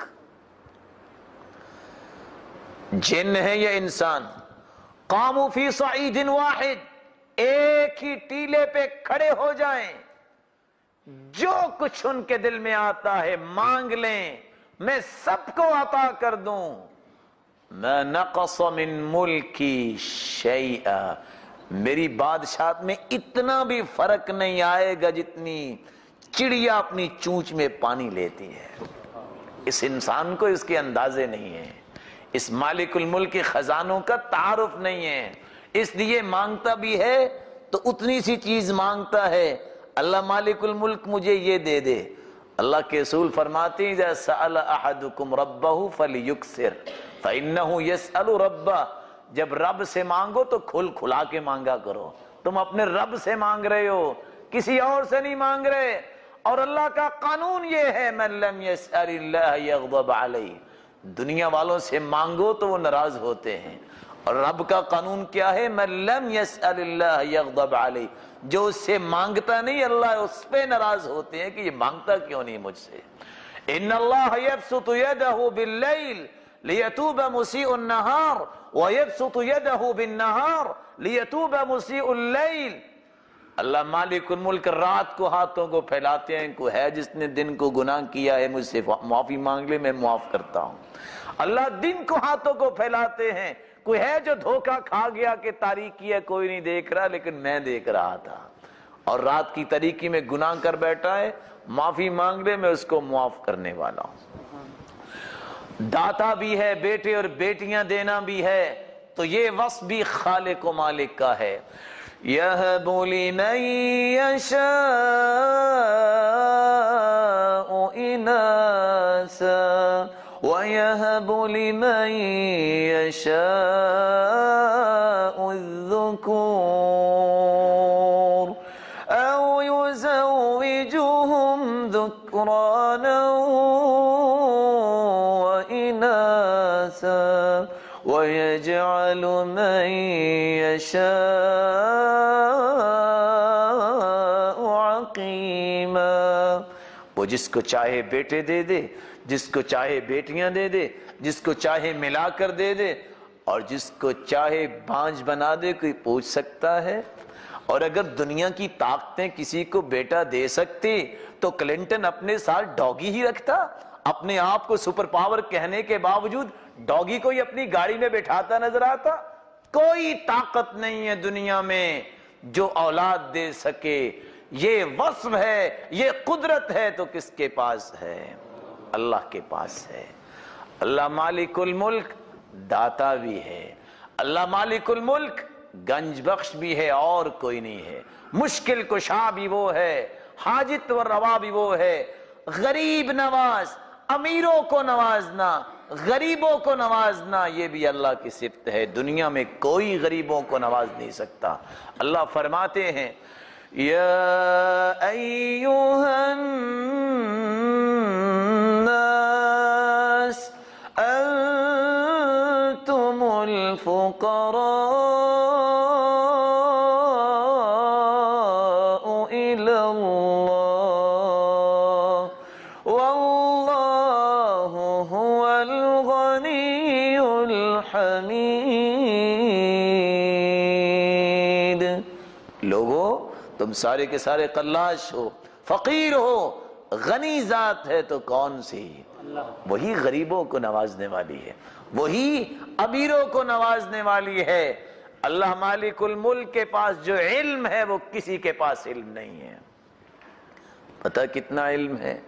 جن ہے یا انسان، قاموا فی صعید واحد، ایک ہی ٹیلے پہ کھڑے ہو جائیں، جو کچھ ان کے دل میں آتا ہے مانگ لیں، میں سب کو عطا کر دوں، ما نقص من ملکی شیئا، میری بادشاہت میں اتنا بھی فرق نہیں آئے گا جتنی چڑیا اپنی چونچ میں پانی لیتی ہے۔ اس انسان کو اس کے اندازے نہیں ہیں، اس مالک الملک کے خزانوں کا تعارف نہیں ہے، اس لیے مانگتا بھی ہے تو اتنی سی چیز مانگتا ہے۔ اللہ مالک الملک مجھے یہ دے دے، اللہ کے رسول فرماتے ہیں اذا سأل احدکم ربہ فلیکثر فإنہ یسأل ربہ، جب رب سے مانگو تو کھل کھلا کے مانگا کرو، تم اپنے رب سے مانگ رہے ہو، کسی اور سے نہیں مانگ رہے۔ اور اللہ کا قانون یہ ہے من لم یسأل اللہ یغضب علیہ، دنیا والوں سے مانگو تو وہ ناراض ہوتے ہیں، اور رب کا قانون کیا ہے؟ من لم یسأل اللہ یغضب علیہ، جو اس سے مانگتا نہیں اللہ اس پہ ناراض ہوتے ہیں کہ یہ مانگتا کیوں نہیں مجھ سے۔ ان اللہ یبسط یدہ باللیل لیتوب مسیء النہار ویبسط یدہ بالنہار لیتوب مسیء اللیل۔ اللہ مالک الملک رات کو ہاتھوں کو پھیلاتے ہیں، کوئی ہے جس نے دن کو گناہ کیا ہے مجھ سے معافی مانگ لے میں معاف کرتا ہوں۔ اللہ دن کو ہاتھوں کو پھیلاتے ہیں، کوئی ہے جو دھوکہ کھا گیا کہ تاریکی ہے کوئی نہیں دیکھ رہا لیکن میں دیکھ رہا تھا، اور رات کی تاریکی میں گناہ کر بیٹھا ہے، معافی مانگ لے میں اس کو معاف کرنے والا ہوں۔ داتا بھی ہے، بیٹے اور بیٹیاں دینا بھی ہے، تو یہ وصف بھی خالق و مالک کا ہے۔ یَهَبُ لِمَن یَشَاءُ إِنَاثًا وَيَهَبُ لِمَن يَشَاءُ الذُّكُورَ أَوْ يُزَوِّجُهُمْ ذُكْرَانًا وَإِنَاثًا وَيَجْعَلُ مَن يَشَاءُ عَقِيمًا۔ وہ جس کو چاہے بیٹے دے دے، جس کو چاہے بیٹیاں دے دے، جس کو چاہے ملا کر دے دے، اور جس کو چاہے بانجھ بنا دے۔ کوئی پوچھ سکتا ہے؟ اور اگر دنیا کی طاقتیں کسی کو بیٹا دے سکتی تو کلنٹن اپنے ساتھ ڈاگی ہی رکھتا؟ اپنے آپ کو سپر پاور کہنے کے باوجود ڈاگی کو ہی اپنی گاڑی میں بٹھاتا نظر آتا؟ کوئی طاقت نہیں ہے دنیا میں جو اولاد دے سکے۔ یہ وصف ہے، یہ قدرت ہے تو کس کے پاس ہے؟ اللہ کے پاس ہے۔ اللہ مالک الملک داتا بھی ہے، اللہ مالک الملک گنج بخش بھی ہے، اور کوئی نہیں ہے۔ مشکل کشا بھی وہ ہے، حاجت و روا بھی وہ ہے۔ غریب نواز، امیروں کو نوازنا، غریبوں کو نوازنا، یہ بھی اللہ کی صفت ہے۔ دنیا میں کوئی غریبوں کو نواز نہیں سکتا۔ اللہ فرماتے ہیں یا ایھا الناس انتم الفقراء الی اللہ واللہ هو الغنی الحمید۔ لوگو تم سارے کے سارے قلاش ہو، فقیر ہو، غنی ذات ہے تو کون سی؟ وہی غریبوں کو نوازنے والی ہے، وہی امیروں کو نوازنے والی ہے۔ اللہ مالک الملک کے پاس جو علم ہے وہ کسی کے پاس علم نہیں ہے۔ پتہ کتنا علم ہے؟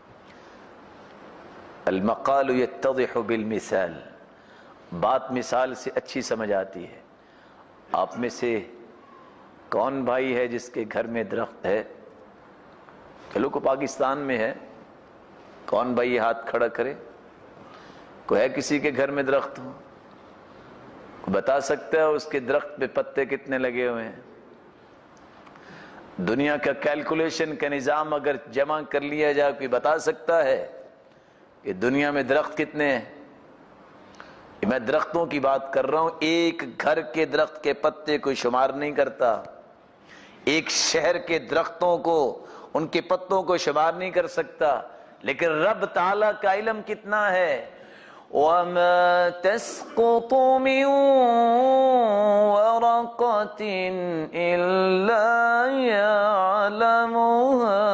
المقال یتضح بالمثال، بات مثال سے اچھی سمجھ آتی ہے۔ آپ میں سے کون بھائی ہے جس کے گھر میں درخت ہے؟ چلو کو پاکستان میں ہے، کون بھائی ہاتھ کھڑا کرے؟ کوئی ہے کسی کے گھر میں درخت ہو؟ بتا سکتا ہے اس کے درخت پہ پتے کتنے لگے ہوئے ہیں؟ دنیا کا کیلکولیشن کا نظام اگر جمع کر لیا جائے کوئی بتا سکتا ہے کہ دنیا میں درخت کتنے ہیں؟ میں درختوں کی بات کر رہا ہوں، ایک گھر کے درخت کے پتے کوئی شمار نہیں کرتا، ایک شہر کے درختوں کو، ان کے پتوں کو شمار نہیں کر سکتا، لیکن رب تعالیٰ کا علم کتنا ہے۔ وَمَا تَسْقُطُ مِن وَرَقَةٍ إِلَّا يَعْلَمُهَا۔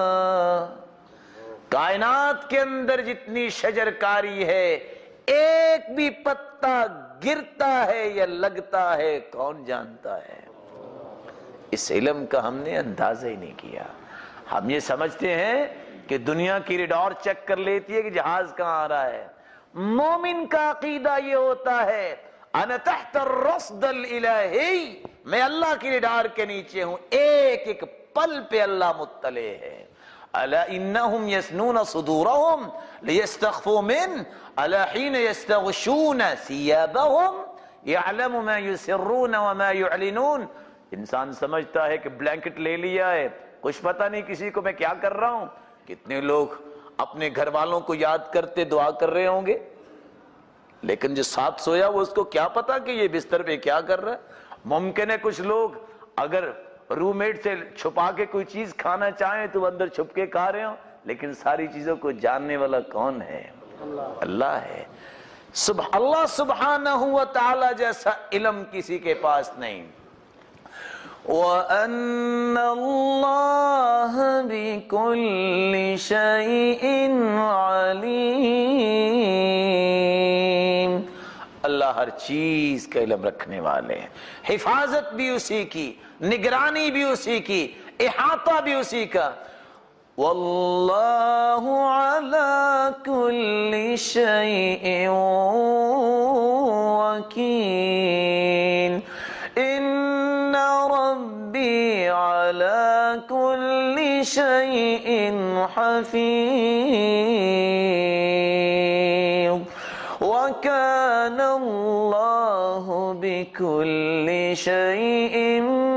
کائنات کے اندر جتنی شجرکاری ہے، ایک بھی پتا گرتا ہے یا لگتا ہے کون جانتا ہے؟ اس علم کا ہم نے اندازہ ہی نہیں کیا۔ ہم یہ سمجھتے ہیں کہ دنیا کی ریڈار چیک کر لیتی ہے کہ جہاز کہاں آ رہا ہے۔ مومن کا عقیدہ یہ ہوتا ہے انا تحت الرصد الالہی، میں اللہ کی ریڈار کے نیچے ہوں، ایک ایک پل پہ اللہ مطلع ہے۔ الا انہم یسنون صدورہم لیستخفوا من الا حین یستغشون ثیابہم یعلم ما یسرون وما یعلنون۔ انسان سمجھتا ہے کہ بلینکٹ لے لیا ہے، کچھ پتہ نہیں کسی کو میں کیا کر رہا ہوں۔ کتنے لوگ اپنے گھر والوں کو یاد کرتے دعا کر رہے ہوں گے؟ لیکن جو ساتھ سویا وہ اس کو کیا پتا کہ یہ بستر پہ کیا کر رہا ہے. ممکن ہے کچھ لوگ اگر روم میٹ سے چھپا کے کوئی چیز کھانا چاہیں تو اندر چھپ کے کھا رہے ہوں، لیکن ساری چیزوں کو جاننے والا کون ہے؟ اللہ ہے. سبح اللہ سبحانہ و تعالی جیسا علم کسی کے پاس نہیں. وَأَنَّ اللَّهَ بِكُلِّ شَيْءٍ عَلِيمٌ. اللہ ہر چیز کا علم رکھنے والے ہیں. حفاظت بھی اسی کی، نگرانی بھی اسی کی، احاطہ بھی اسی کا. وَاللَّهُ عَلَى كُلِّ شَيْءٍ وَكِيلٌ. إِنَّ رَبِّي عَلَى كُلِّ شَيْءٍ حَفِيظٌ. وَكَانَ اللَّهُ بِكُلِّ شَيْءٍ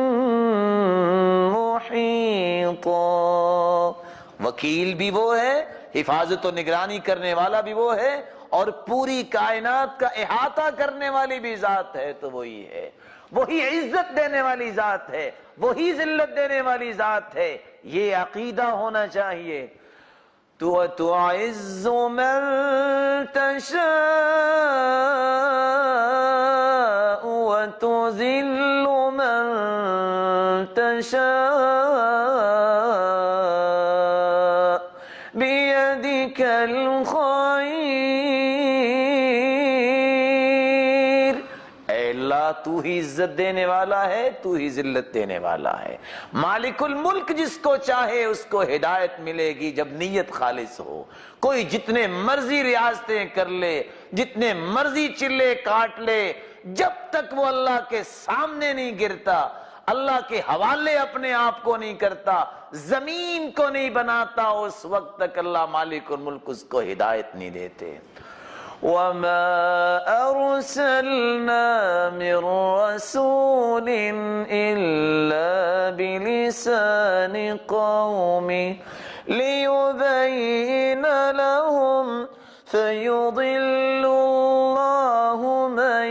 مُحِيطًا. وکیل بھی وہ ہے، حفاظت و نگرانی کرنے والا بھی وہ ہے، اور پوری کائنات کا احاطہ کرنے والی بھی ذات ہے تو وہی ہے. وہی عزت دینے والی ذات ہے، وہی ذلت دینے والی ذات ہے. یہ عقیدہ ہونا چاہیے. تو تعز من تشاء وتذل من تشاء بيدك الخير. اے اللہ تو ہی عزت دینے والا ہے، تو ہی ذلت دینے والا ہے. مالک الملک جس کو چاہے اس کو ہدایت ملے گی جب نیت خالص ہو. کوئی جتنے مرضی ریاستیں کر لے، جتنے مرضی چلے کاٹ لے، جب تک وہ اللہ کے سامنے نہیں گرتا، اللہ کے حوالے اپنے آپ کو نہیں کرتا، زمین کو نہیں بناتا، اس وقت تک اللہ مالک الملک اس کو ہدایت نہیں دیتے. وَمَا أَرْسَلْنَا مِن رَّسُولٍ إِلَّا بِلِسَانِ قَوْمِهِ لِيُبَيِّنَ لَهُمْ فَيُضِلُّ اللَّهُ مَن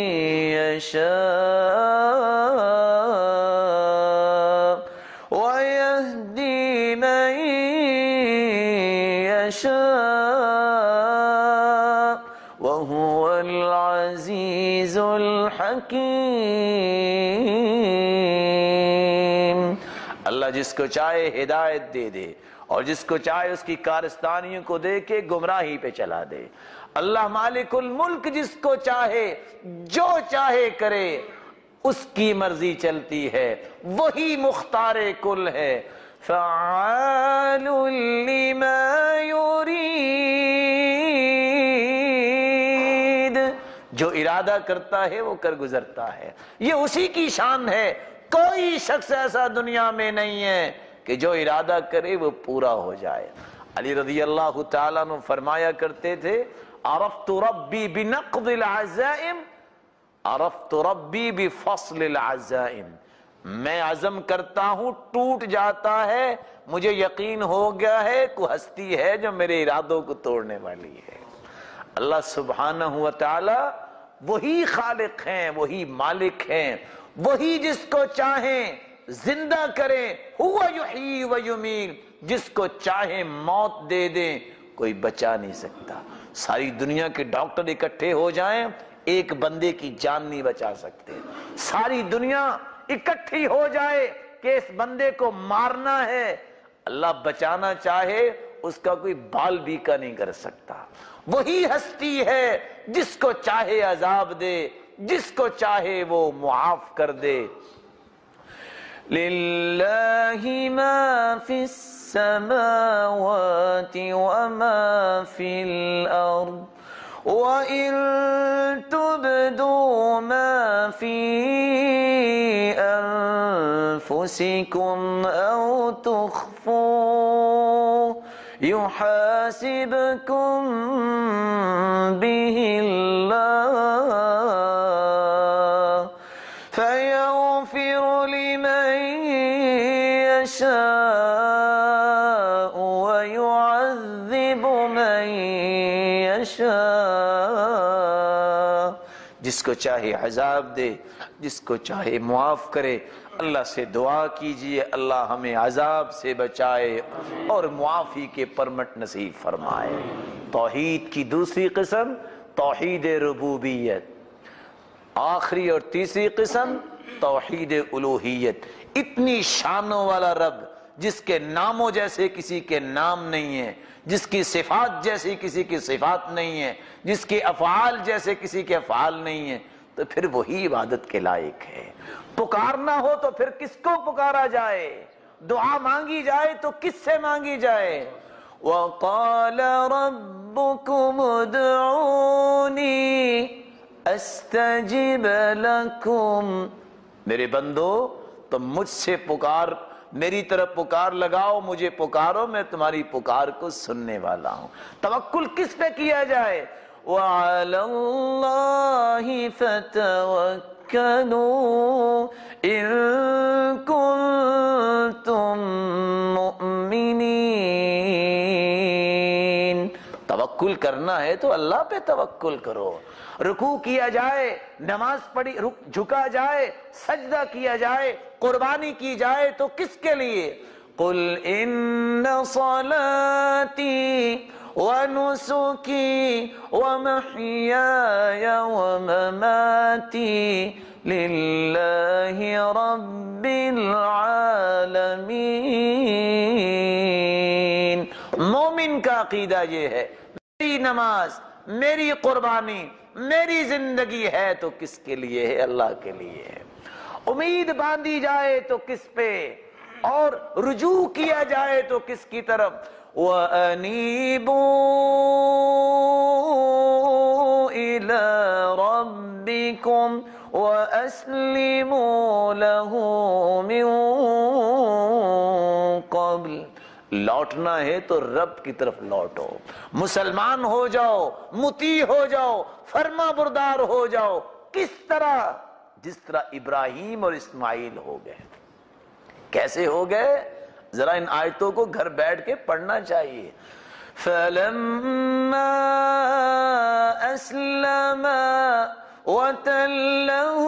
يَشَاءُ وَيَهْدِي مَن يَشَاءُ وَهُوَ الْعَزِيزُ الْحَكِيمُ. اللہ جس کو چاہے ہدایت دے دے، اور جس کو چاہے اس کی کارستانیوں کو دے کے گمراہی پہ چلا دے. اللہ مالک الملک جس کو چاہے جو چاہے کرے، اس کی مرضی چلتی ہے، وہی مختار کل ہے. فعال لما يريد. جو ارادہ کرتا ہے وہ کر گزرتا ہے. یہ اسی کی شان ہے. کوئی شخص ایسا دنیا میں نہیں ہے کہ جو ارادہ کرے وہ پورا ہو جائے. علی رضی اللہ تعالیٰ عنہ فرمایا کرتے تھے، عرفت ربی بنقض العزائم عرفت ربی بفصل العزائم. میں عزم کرتا ہوں، ٹوٹ جاتا ہے، مجھے یقین ہو گیا ہے کوئی ہستی ہے جو میرے ارادوں کو توڑنے والی ہے. اللہ سبحانہ و تعالی وہی خالق ہیں، وہی مالک ہیں، وہی جس کو چاہیں زندہ کریں. ہوا یحیی و یمیت. جس کو چاہے موت دے دیں، کوئی بچا نہیں سکتا. ساری دنیا کے ڈاکٹر اکٹھے ہو جائیں، ایک بندے کی جان نہیں بچا سکتے. ساری دنیا اکٹھی ہو جائے کہ اس بندے کو مارنا ہے، اللہ بچانا چاہے اس کا کوئی بال بیکا نہیں کر سکتا. وہی ہستی ہے جس کو چاہے عذاب دے، جس کو چاہے وہ معاف کر دے. لِلَّهِ مَا فِي السَّمَاوَاتِ وَمَا فِي الْأَرْضِ وَإِن تُبْدُوا مَا فِي أَنفُسِكُمْ أَوْ تُخْفُوهُ يُحَاسِبْكُم بِهِ اللَّهُ فَيَغْفِرُ لِمَن يَشَاءُ وَيُعَذِّبُ مَن يَشَاءُ. وَيَهْدِي مَن يَشَاءُ وَهُوَ الْعَزِيزُ الْحَكِيمُ. اللہ جس کو چاہے ہدایت دے دے، اور جس کو چاہے اس کی کارستانیوں کو دے کے گمراہی پہ چلا دے. اللہ سبحانہ و تعالی وہی خالق ہیں، وہی مالک ہیں، وہی جس کو چاہے ذلت دینے والا ہے، وہی ذلت دینے والی ذات ہے. جس کو چاہے عذاب دے، جس کو چاہے معاف کرے۔ اللہ سے دعا کیجئے اللہ ہمیں عذاب سے بچائے اور معافی کے پرمٹ نصیب فرمائے۔ توحید کی دوسری قسم توحید ربوبیت، آخری اور تیسری قسم توحید الوہیت۔ اتنی شانوں والا رب جس کے ناموں جیسے کسی کے نام نہیں ہیں، جس کی صفات جیسی کسی کی صفات نہیں ہیں، جس کے افعال جیسے کسی کے افعال نہیں ہیں، تو پھر وہی عبادت کے لائق ہے۔ پکارنا ہو تو پھر کس کو پکارا جائے، دعا مانگی جائے تو کس سے مانگی جائے؟ وَقَالَ رَبُّكُمُ ادْعُونِي أَسْتَجِبْ لَكُمْ، میرے بندو تم مجھ سے پکار، میری طرف پکار لگاؤ، مجھے پکارو، میں تمہاری پکار کو سننے والا ہوں۔ توکل کس پہ کیا جائے؟ وَعَلَى اللَّهِ فَتَوَكَّلُوا إِن كُنتُم مُؤْمِنِينَ۔ توکل کرنا ہے تو اللہ پہ توکل کرو۔ رکوع کیا جائے، نماز پڑھی، جھکا جائے، سجدہ کیا جائے، قربانی کی جائے تو کس کے لیے؟ قُلْ إِنَّ صَلَاتِي وَنُسُكِي وَمَحْيَايَ وَمَمَاتِي لِلَّهِ رَبِّ الْعَالَمِينَ۔ مومن کا عقیدہ یہ ہے، میری نماز، میری قربانی، میری زندگی ہے تو کس کے لیے ہے؟ اللہ کے لیے ہے۔ امید باندھی جائے تو کس پہ، اور رجوع کیا جائے تو کس کی طرف؟ وَأَنِيبُوا إِلَىٰ رَبِّكُمْ وَأَسْلِمُوا لَهُ مِن قَبْلِ، لوٹنا ہے تو رب کی طرف لوٹو، مسلمان ہو جاؤ، مطیع ہو جاؤ، فرما بردار ہو جاؤ۔ کس طرح؟ جس طرح ابراہیم اور اسماعیل ہو گئے۔ کیسے ہو گئے؟ ذرا ان آیتوں کو گھر بیٹھ کے پڑھنا چاہیے۔ فَلَمَّا أَسْلَمَا وَتَلَّهُ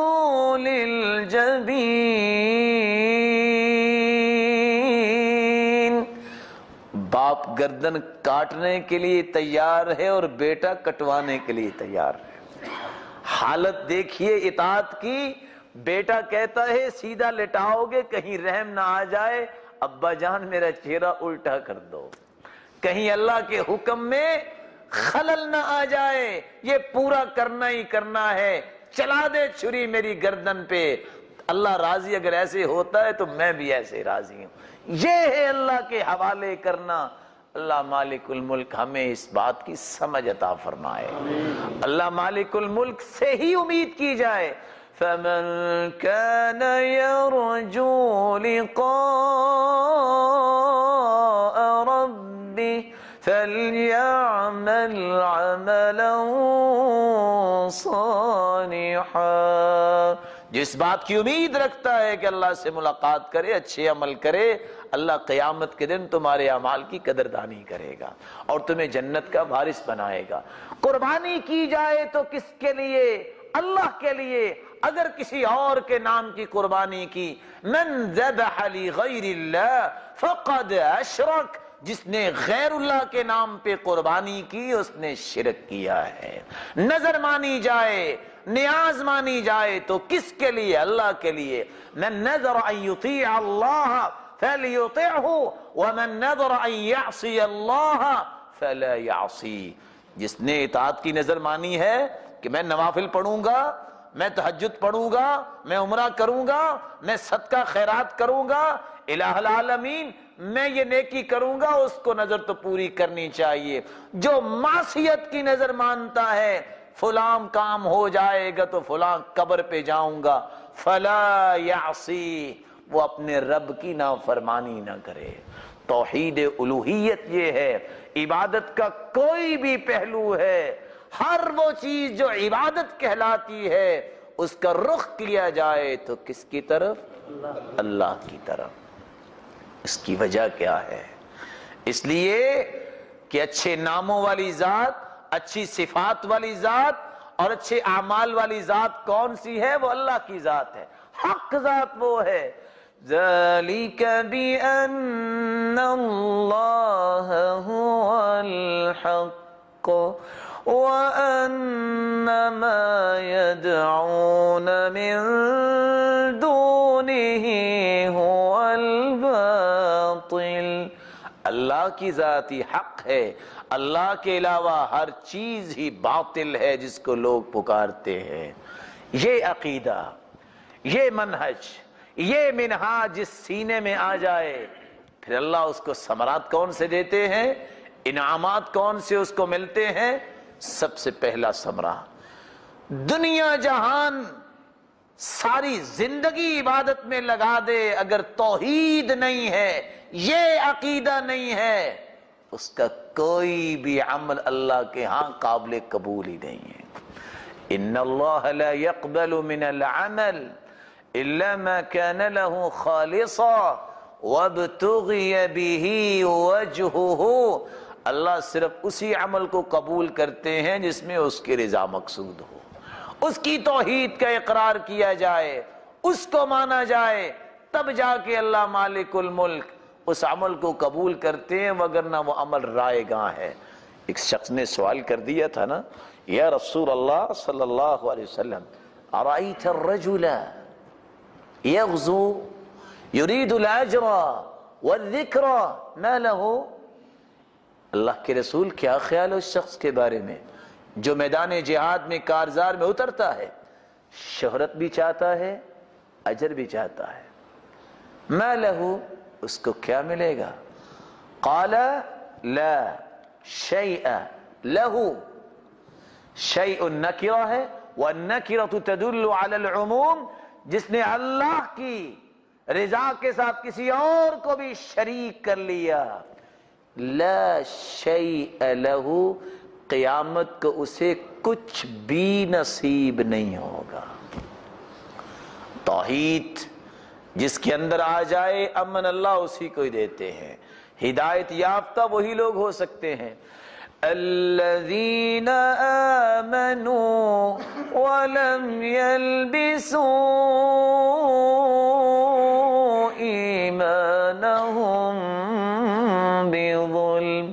لِلْجَبِينِ، باپ گردن کاٹنے کے لیے تیار ہے اور بیٹا کٹوانے کے لیے تیار ہے۔ حالت دیکھیے اطاعت کی، بیٹا کہتا ہے سیدھا لٹاؤ گے کہیں رحم نہ آ جائے، ابا جان میرا چہرہ الٹا کر دو، کہیں اللہ کے حکم میں خلل نہ آ جائے، یہ پورا کرنا ہی کرنا ہے، چلا دے چھری میری گردن پہ۔ اللہ راضی اگر ایسے ہوتا ہے تو میں بھی ایسے راضی ہوں۔ یہ ہے اللہ کے حوالے کرنا۔ اللہ مالک الملک ہمیں اس بات کی سمجھ عطا فرمائے۔ اللہ مالک الملک سے ہی امید کی جائے۔ فَمَن كَانَ يَرْجُو لِقَاءَ رَبِّهِ فَلْيَعْمَلْ عَمَلًا صَالِحًا، جس بات کی امید رکھتا ہے کہ اللہ سے ملاقات کرے، اچھے عمل کرے، اللہ قیامت کے دن تمہارے اعمال کی قدردانی کرے گا اور تمہیں جنت کا وارث بنائے گا۔ قربانی کی جائے تو کس کے لیے؟ اللہ کے لیے۔ اگر کسی اور کے نام کی قربانی کی، من ذبح لغیر اللہ فقد اشرک، جس نے غیر اللہ کے نام پہ قربانی کی اس نے شرک کیا ہے۔ نظر مانی جائے، نیاز مانی جائے تو کس کے لیے؟ اللہ کے لیے۔ من نذر ان یطیع اللہ فلیطعہ ومن نذر ان یعصی اللہ فلا یعصی، جس نے اطاعت کی نظر مانی ہے کہ میں نوافل پڑھوں گا، میں تہجد پڑھوں گا، میں عمرہ کروں گا، میں صدقہ خیرات کروں گا، الہ العالمین میں یہ نیکی کروں گا، اس کو نظر تو پوری کرنی چاہیے۔ جو معصیت کی نظر مانتا ہے، فلاں کام ہو جائے گا تو فلاں قبر پہ جاؤں گا، فلا یعصی، وہ اپنے رب کی نافرمانی نہ کرے۔ توحید الوہیت یہ ہے، عبادت کا کوئی بھی پہلو ہے، ہر وہ چیز جو عبادت کہلاتی ہے اس کا رخ کیا جائے تو کس کی طرف؟ اللہ کی طرف۔ اس کی وجہ کیا ہے؟ اس لیے کہ اچھے ناموں والی ذات، اچھی صفات والی ذات اور اچھے اعمال والی ذات کون سی ہے؟ وہ اللہ کی ذات ہے، حق ذات وہ ہے۔ ذَلِكَ بِأَنَّ اللَّهَ هُوَ الْحَقُّ وَأَنَّ مَا يَدْعُونَ مِن دُونِهِ هُوَ الْبَاطِلُ۔ اللہ کی ذات ہی حق ہے، اللہ کے علاوہ ہر چیز ہی باطل ہے جس کو لوگ پکارتے ہیں۔ یہ عقیدہ، یہ منہج، یہ منہاج جس سینے میں آ جائے، پھر اللہ اس کو ثمرات کون سے دیتے ہیں، انعامات کون سے اس کو ملتے ہیں؟ سب سے پہلا ثمرہ، دنیا جہان ساری زندگی عبادت میں لگا دے، اگر توحید نہیں ہے، یہ عقیدہ نہیں ہے، اس کا کوئی بھی عمل اللہ کے ہاں قابل قبول ہی نہیں ہے۔ ان اللہ لا يقبل من العمل الا ما كان له خالصا وابتغي به وجهه۔ اللہ صرف اسی عمل کو قبول کرتے ہیں جس میں اس کی رضا مقصود ہو، اس کی توحید کا اقرار کیا جائے، اس کو مانا جائے، تب جا کے اللہ مالک الملک اس عمل کو قبول کرتے ہیں، وگرنہ وہ عمل رائے گاں ہے۔ ایک شخص نے سوال کر دیا تھا نا، یا رسول اللہ صلی اللہ علیہ وسلم، ارأیت الرجل یغزو یرید الاجر والذکر ما له؟ اللہ کے رسول کیا خیال ہے اس شخص کے بارے میں جو میدان جہاد میں کارزار میں اترتا ہے، شہرت بھی چاہتا ہے، اجر بھی چاہتا ہے، ما له، اس کو کیا ملے گا؟ قال لا شیء له، شیء نکرہ ہے، والنکرہ تدل علی العموم، جس نے اللہ کی رضا کے ساتھ کسی اور کو بھی شریک کر لیا، لا شیء له، قیامت کو اسے کچھ بھی نصیب نہیں ہوگا۔ توحید جس کے اندر آ جائے، امن اللہ اسی کو ہی دیتے ہیں، ہدایت یافتہ وہی لوگ ہو سکتے ہیں۔ الذین آمنوا ولم يلبسوا ایمانہم بظلم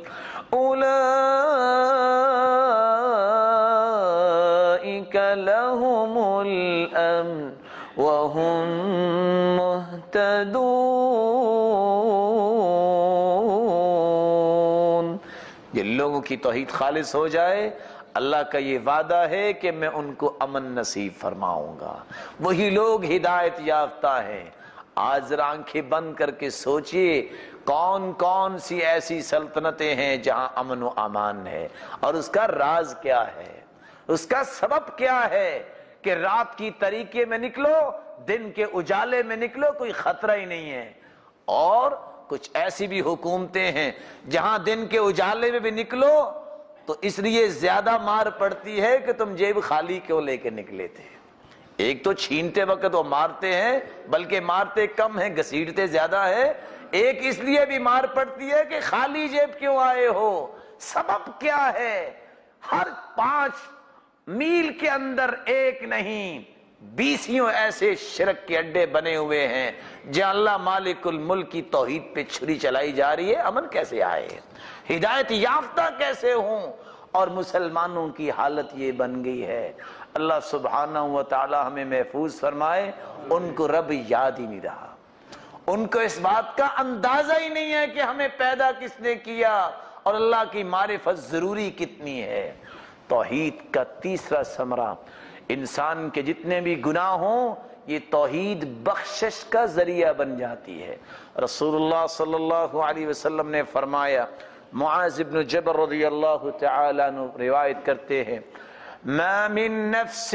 اولئک لهم الامن وهم مہتدون۔ جن لوگوں کی توحید خالص ہو جائے، اللہ کا یہ وعدہ ہے کہ میں ان کو امن نصیب فرماؤں گا، وہی لوگ ہدایت یافتہ ہیں۔ آج ذرا آنکھیں بند کر کے سوچئے، کون کون سی ایسی سلطنتیں ہیں جہاں امن و امان ہے، اور اس کا راز کیا ہے، اس کا سبب کیا ہے کہ رات کی طریقے میں نکلو، دن کے اجالے میں نکلو، کوئی خطرہ ہی نہیں ہے۔ اور کچھ ایسی بھی حکومتیں ہیں جہاں دن کے اجالے میں بھی نکلو تو اس لیے زیادہ مار پڑتی ہے کہ تم جیب خالی کیوں لے کے نکلے تھے۔ ایک تو چھینتے وقت وہ مارتے ہیں، بلکہ مارتے کم ہیں، گھسیٹتے زیادہ ہے۔ ایک اس لیے بھی مار پڑتی ہے کہ خالی جیب کیوں آئے ہو، سبب کیا ہے؟ ہر پانچ میل کے اندر ایک نہیں، بیسیوں ایسے شرک کے اڈے بنے ہوئے ہیں جہاں اللہ مالک الملک کی توحید پہ چھری چلائی جا رہی ہے۔ امن کیسے آئے، ہدایت یافتہ کیسے ہوں؟ اور مسلمانوں کی حالت یہ بن گئی ہے، اللہ سبحانہ و تعالی ہمیں محفوظ فرمائے، ان کو رب یاد ہی نہیں رہا، ان کو اس بات کا اندازہ ہی نہیں ہے کہ ہمیں پیدا کس نے کیا اور اللہ کی معرفت ضروری کتنی ہے۔ توحید کا تیسرا ثمرہ، انسان کے جتنے بھی گناہ ہوں یہ توحید بخشش کا ذریعہ بن جاتی ہے۔ رسول اللہ صلی اللہ علیہ وسلم نے فرمایا، معاذ بن جبل رضی اللہ تعالی عنہ روایت کرتے ہیں، ما من نفس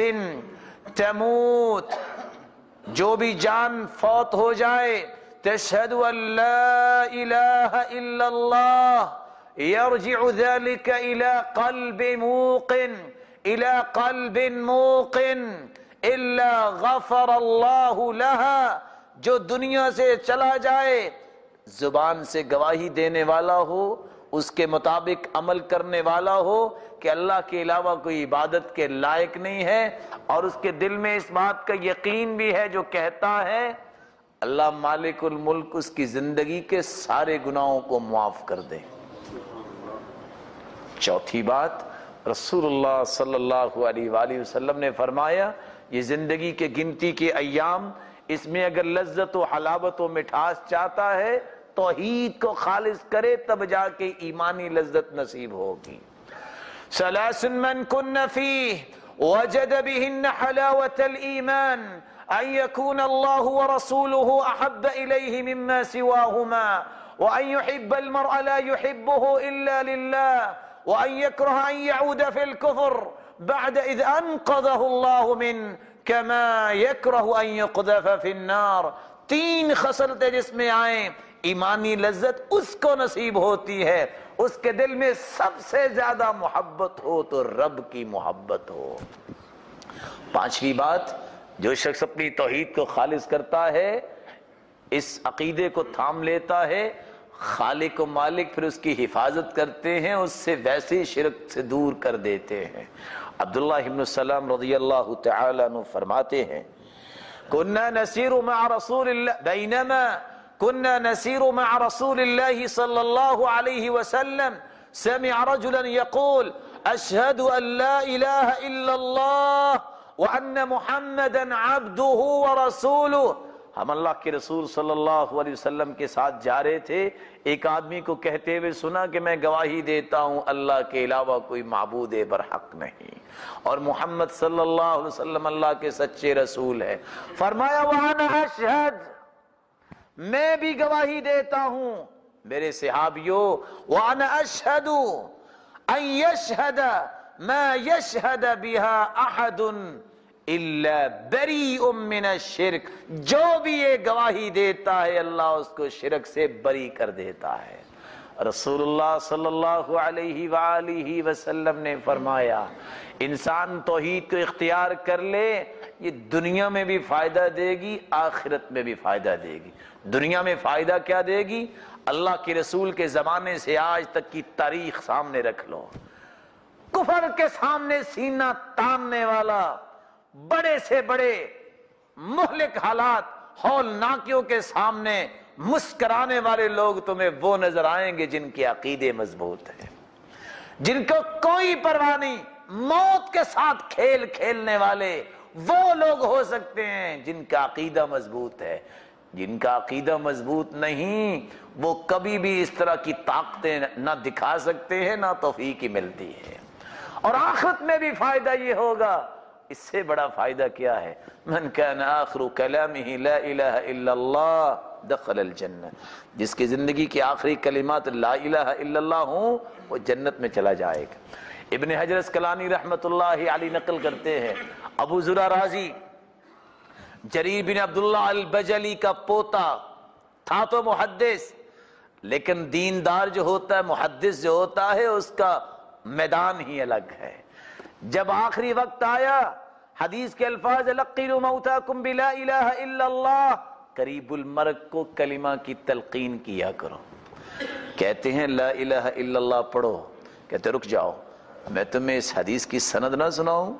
تموت، جو بھی جان فوت ہو جائے، تشہد ان لا الہ الا اللہ، یرجع ذلك الى قلب موقن الى قلب موقن الا غفر اللہ لها، جو دنیا سے چلا جائے زبان سے گواہی دینے والا ہو، اس کے مطابق عمل کرنے والا ہو کہ اللہ کے علاوہ کوئی عبادت کے لائق نہیں ہے، اور اس کے دل میں اس بات کا یقین بھی ہے جو کہتا ہے اللہ مالک الملک اس کی زندگی کے سارے گناہوں کو معاف کر دے۔ چوتھی بات، رسول اللہ صلی اللہ علیہ وآلہ وسلم نے فرمایا یہ زندگی کے گنتی کے ایام، اس میں اگر لذت و حلاوت و مٹھاس چاہتا ہے توحید کو خالص کرے تب جا کے ایمانی لذت نصیب ہوگی۔ ثلاث من کن فیہ وجد بہن حلاوت الایمان ان یکون اللہ ورسولہ احب الیہ مما سواہما وان یحب المرء لا یحبہ الا للہ وان یکرہ ان یعود فی الکفر بعد اذ انقذہ اللہ من کما یکرہ ان یقذف فی النار۔ تین خصلتیں جس میں آئیں ایمانی لذت اس کو نصیب ہوتی ہے اس کے دل میں سب سے زیادہ محبت ہو تو رب کی محبت ہو۔ پانچویں بات، جو شخص اپنی توحید کو خالص کرتا ہے، اس عقیدے کو تھام لیتا ہے، خالق و مالک پھر اس کی حفاظت کرتے ہیں، اس سے ویسے شرک سے دور کر دیتے ہیں۔ عبداللہ ابن السلام رضی اللہ تعالیٰ عنہ فرماتے ہیں کننا نسیر مع رسول اللہ بینما کننا نسیر مع رسول اللہ صلی اللہ علیہ وسلم سمع رجلا یقول اشہد ان لا الہ الا اللہ وان محمدا عبدہ ورسولہ۔ ہم اللہ کے رسول صلی اللہ علیہ وسلم کے ساتھ جا رہے تھے، ایک آدمی کو کہتے ہوئے سنا کہ میں گواہی دیتا ہوں اللہ کے علاوہ کوئی معبود برحق نہیں اور محمد صلی اللہ علیہ وسلم اللہ کے سچے رسول ہے۔ فرمایا وَأَنَا أَشْهَدُ، میں بھی گواہی دیتا ہوں میرے صحابیوں، وَأَنَا أَشْهَدُ أَن يَشْهَدَ مَا يَشْهَدَ بِهَا أَحَدٌ إِلَّا بَرِيءٌ مِّنَ الشِّرْكِ، جو بھی یہ گواہی دیتا ہے اللہ اس کو شرک سے بری کر دیتا ہے۔ رسول اللہ صلی اللہ علیہ وآلہ وسلم نے فرمایا انسان توحید کو اختیار کر لے، یہ دنیا میں بھی فائدہ دے گی آخرت میں بھی فائدہ دے گی۔ دنیا میں فائدہ کیا دے گی؟ اللہ کے رسول کے زمانے سے آج تک کی تاریخ سامنے رکھ لو، کفر کے سامنے سینہ تاننے والا بڑے سے بڑے مہلک حالات ہولناکیوں کے سامنے مسکرانے والے لوگ تمہیں وہ نظر آئیں گے جن کے عقیدے مضبوط ہیں، جن کو کوئی پرواہ نہیں، موت کے ساتھ کھیل کھیلنے والے وہ لوگ ہو سکتے ہیں جن کا عقیدہ مضبوط ہے۔ جن کا عقیدہ مضبوط نہیں وہ کبھی بھی اس طرح کی طاقتیں نہ دکھا سکتے ہیں، نہ توفیق ہی ملتی ہے۔ اور آخرت میں بھی فائدہ یہ ہوگا، اس سے بڑا فائدہ کیا ہے؟ من کان آخر کلامہ لا الہ الا اللہ دخل الجنہ، جس کی زندگی کی آخری کلمات لا الہ الا اللہ ہوں وہ جنت میں چلا جائے گا۔ ابن حجر اسقلانی رحمت اللہ علیہ نقل کرتے ہیں ابو زرع رازی جریر بن عبداللہ البجلی کا پوتا تھا تو محدث، لیکن دیندار جو ہوتا ہے، محدث جو ہوتا ہے، اس کا میدان ہی الگ ہے۔ جب آخری وقت آیا حدیث کے الفاظ لقنوا موتاکم بلا الہ الا اللہ، قریب المرگ کو کلمہ کی تلقین کیا کرو۔ کہتے ہیں لا الہ الا اللہ پڑھو، کہتے رک جاؤ میں تمہیں اس حدیث کی سند نہ سناؤں؟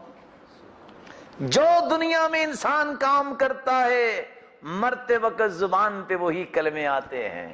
جو دنیا میں انسان کام کرتا ہے مرتے وقت زبان پہ وہی کلمے آتے ہیں،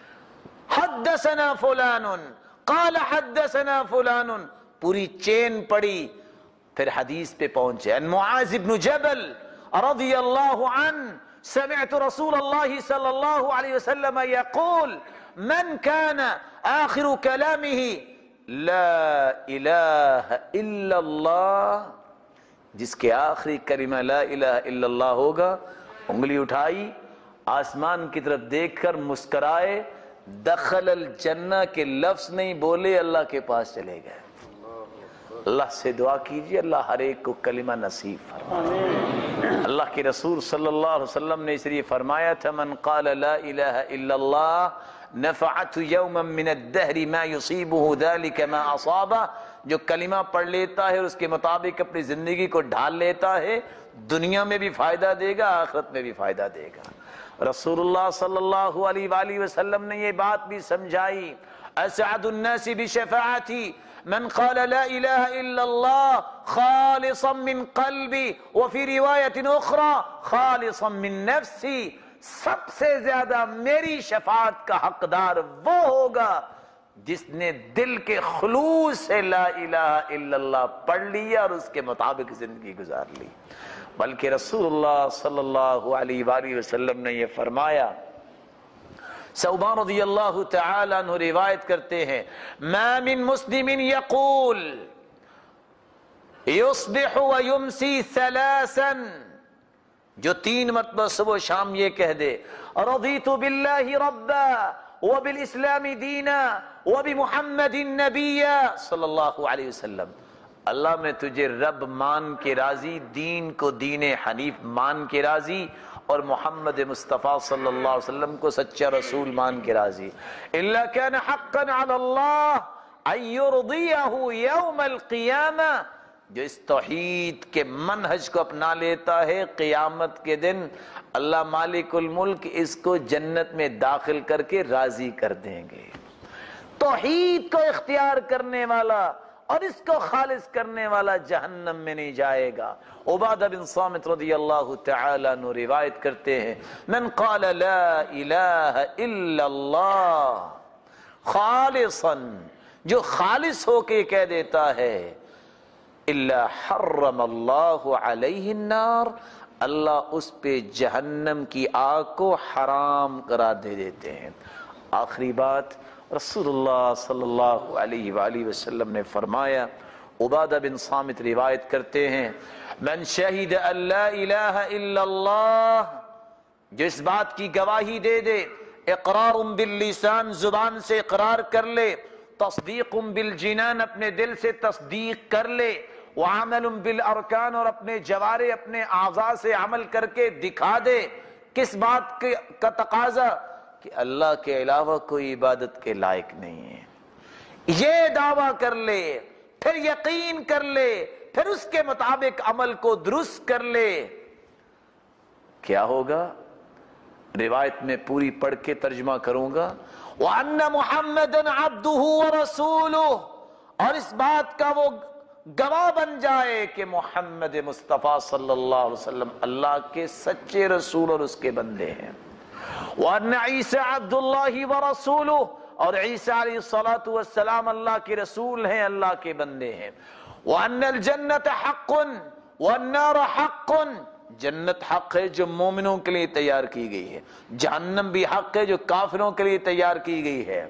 حدثنا فلان قال حدثنا فلان، پوری چین پڑی پھر حدیث پہ پہنچے ان معاذ بن جبل رضی اللہ عنہ سمعت رسول اللہ صلی اللہ علیہ وسلم یقول من کان آخر کلامہ لا الہ الا اللہ، جس کے آخری کلمہ لا الہ الا اللہ ہوگا، انگلی اٹھائی آسمان کی طرف دیکھ کر مسکرائے، دخل الجنہ کے لفظ نہیں بولے اللہ کے پاس چلے گئے۔ اللہ سے دعا کیجئے اللہ ہر ایک کو کلمہ نصیب فرمائے۔ اللہ کے رسول صلی اللہ علیہ وسلم نے اس لیے فرمایا تھا من قال لا الہ الا اللہ نفعت یوما من الدہر ما یصیبہ ذلک ما اصابہ، جو کلمہ پڑھ لیتا ہے اس کے مطابق اپنی زندگی کو ڈھال لیتا ہے، دنیا میں بھی فائدہ دے گا آخرت میں بھی فائدہ دے گا۔ رسول اللہ صلی اللہ علیہ وآلہ وسلم نے یہ بات بھی سمجھائی اسعد الناس بشفاعتی من قال لا الہ الا اللہ خالصا من قلبی وفی روایت اخرى خالصا من نفسی، سب سے زیادہ میری شفاعت کا حقدار وہ ہوگا جس نے دل کے خلوص سے لا الہ الا اللہ پڑھ لیا اور اس کے مطابق زندگی گزار لی۔ بلکہ رسول اللہ صلی اللہ علیہ وآلہ وسلم نے یہ فرمایا، ثوبان رضی اللہ تعالی عنہ روایت کرتے ہیں، ما من مسلم یقول یصبح ویمسی ثلاثا، جو تین مرتبہ صبح و شام یہ کہہ دے رضیت باللہ ربا وبالاسلام دینا وبمحمد نبیا صلی اللہ علیہ وسلم، اللہ میں تجھے رب مان کے راضی، دین کو دین حنیف مان کے راضی، اور محمد مصطفیٰ صلی اللہ علیہ وسلم کو سچا رسول مان کے راضی، الا كان حقا علی اللہ ان یرضیہ یوم القیامہ، جو اس توحید کے منہج کو اپنا لیتا ہے قیامت کے دن اللہ مالک الملک اس کو جنت میں داخل کر کے راضی کر دیں گے۔ توحید کو اختیار کرنے والا اور اس کو خالص کرنے والا جہنم میں نہیں جائے گا۔ عبادہ بن صامت رضی اللہ تعالی عنہ روایت کرتے ہیں، من قال لا الہ الا اللہ خالصا، جو خالص ہو کے کہہ دیتا ہے، الا حرم اللہ علیہ النار، اللہ اس پہ جہنم کی آگ کو حرام قرار دے دیتے ہیں۔ آخری بات، رسول اللہ صلی اللہ علیہ وآلہ وسلم نے فرمایا، عبادہ بن صامت روایت کرتے ہیں، من شہد ان لا الہ الا اللہ، جو اس بات کی گواہی دے دے، اقرار باللسان، زبان سے اقرار کر لے، تصدیق بالجنان، اپنے دل سے تصدیق کر لے، وعمل بالارکان، اور اپنے جوارے اپنے اعضاء سے عمل کر کے دکھا دے۔ کس بات کا تقاضا؟ کہ اللہ کے علاوہ کوئی عبادت کے لائق نہیں ہے، یہ دعویٰ کر لے، پھر یقین کر لے، پھر اس کے مطابق عمل کو درست کر لے، کیا ہوگا؟ روایت میں پوری پڑھ کے ترجمہ کروں گا، وَأَنَّ مُحَمَّدًا عَبْدُهُ وَرَسُولُهُ، اور اس بات کا وہ گواہ بن جائے کہ محمد مصطفیٰ صلی اللہ علیہ وسلم اللہ کے سچے رسول اور اس کے بندے ہیں، وَأَنَّ عِيسَىٰ عَبْدُ اللَّهِ وَرَسُولُهُ، اور عیسیٰ علیہ الصلوۃ والسلام اللہ کے رسول ہیں، اللہ کے بندے ہیں، وَأَنَّ الْجَنَّةَ حَقٌّ وَالنَّارَ حَقٌّ، جنت حق ہے جو مومنوں کے لیے تیار کی گئی ہے، جہنم بھی حق ہے جو کافروں کے لیے تیار کی گئی ہے۔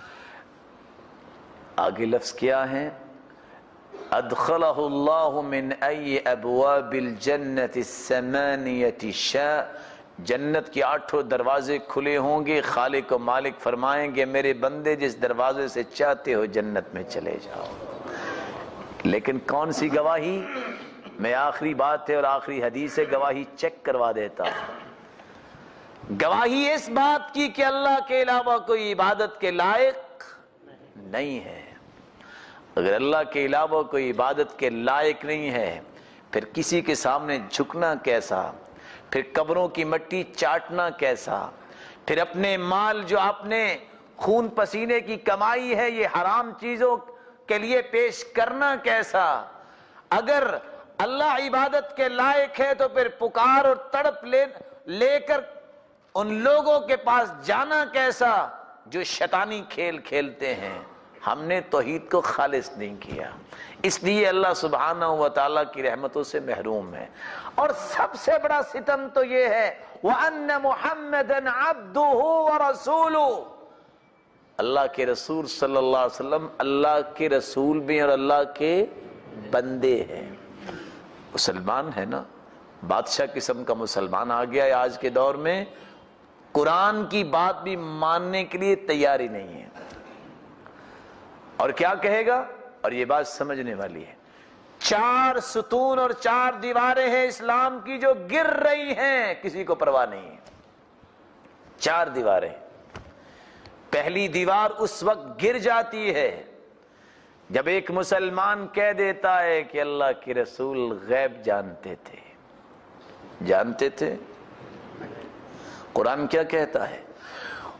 آگے لفظ کیا ہے؟ ادخلہ اللہ من ای ابواب الجنت الثمانیۃ شاء، جنت کے آٹھوں دروازے کھلے ہوں گے، خالق و مالک فرمائیں گے میرے بندے جس دروازے سے چاہتے ہو جنت میں چلے جاؤ۔ لیکن کون سی گواہی؟ میں آخری بات ہے اور آخری حدیث ہے، گواہی چیک کروا دیتا ہوں۔ گواہی اس بات کی کہ اللہ کے علاوہ کوئی عبادت کے لائق نہیں ہے۔ اگر اللہ کے علاوہ کوئی عبادت کے لائق نہیں ہے، پھر کسی کے سامنے جھکنا کیسا، پھر قبروں کی مٹی چاٹنا کیسا، پھر اپنے مال جو آپ نے خون پسینے کی کمائی ہے یہ حرام چیزوں کے لیے پیش کرنا کیسا۔ اگر اللہ عبادت کے لائق ہے تو پھر پکار اور تڑپ لے لے کر ان لوگوں کے پاس جانا کیسا جو شیطانی کھیل کھیلتے ہیں۔ ہم نے توحید کو خالص نہیں کیا، اس لیے اللہ سبحانہ و تعالیٰ کی رحمتوں سے محروم ہے۔ اور سب سے بڑا ستم تو یہ ہے وَأَنَّ مُحَمَّدًا عَبْدُهُ وَرَسُولُهُ، اللہ کے رسول صلی اللہ علیہ وسلم اللہ کے رسول بھی اور اللہ کے بندے ہیں۔ مسلمان ہے نا، بادشاہ قسم کا مسلمان آ گیا ہے آج کے دور میں، قرآن کی بات بھی ماننے کے لیے تیاری نہیں ہے، اور کیا کہے گا؟ اور یہ بات سمجھنے والی ہے، چار ستون اور چار دیواریں ہیں اسلام کی جو گر رہی ہیں، کسی کو پرواہ نہیں ہے۔ چار دیواریں، پہلی دیوار اس وقت گر جاتی ہے جب ایک مسلمان کہہ دیتا ہے کہ اللہ کے رسول غیب جانتے تھے۔ جانتے تھے؟ قرآن کیا کہتا ہے؟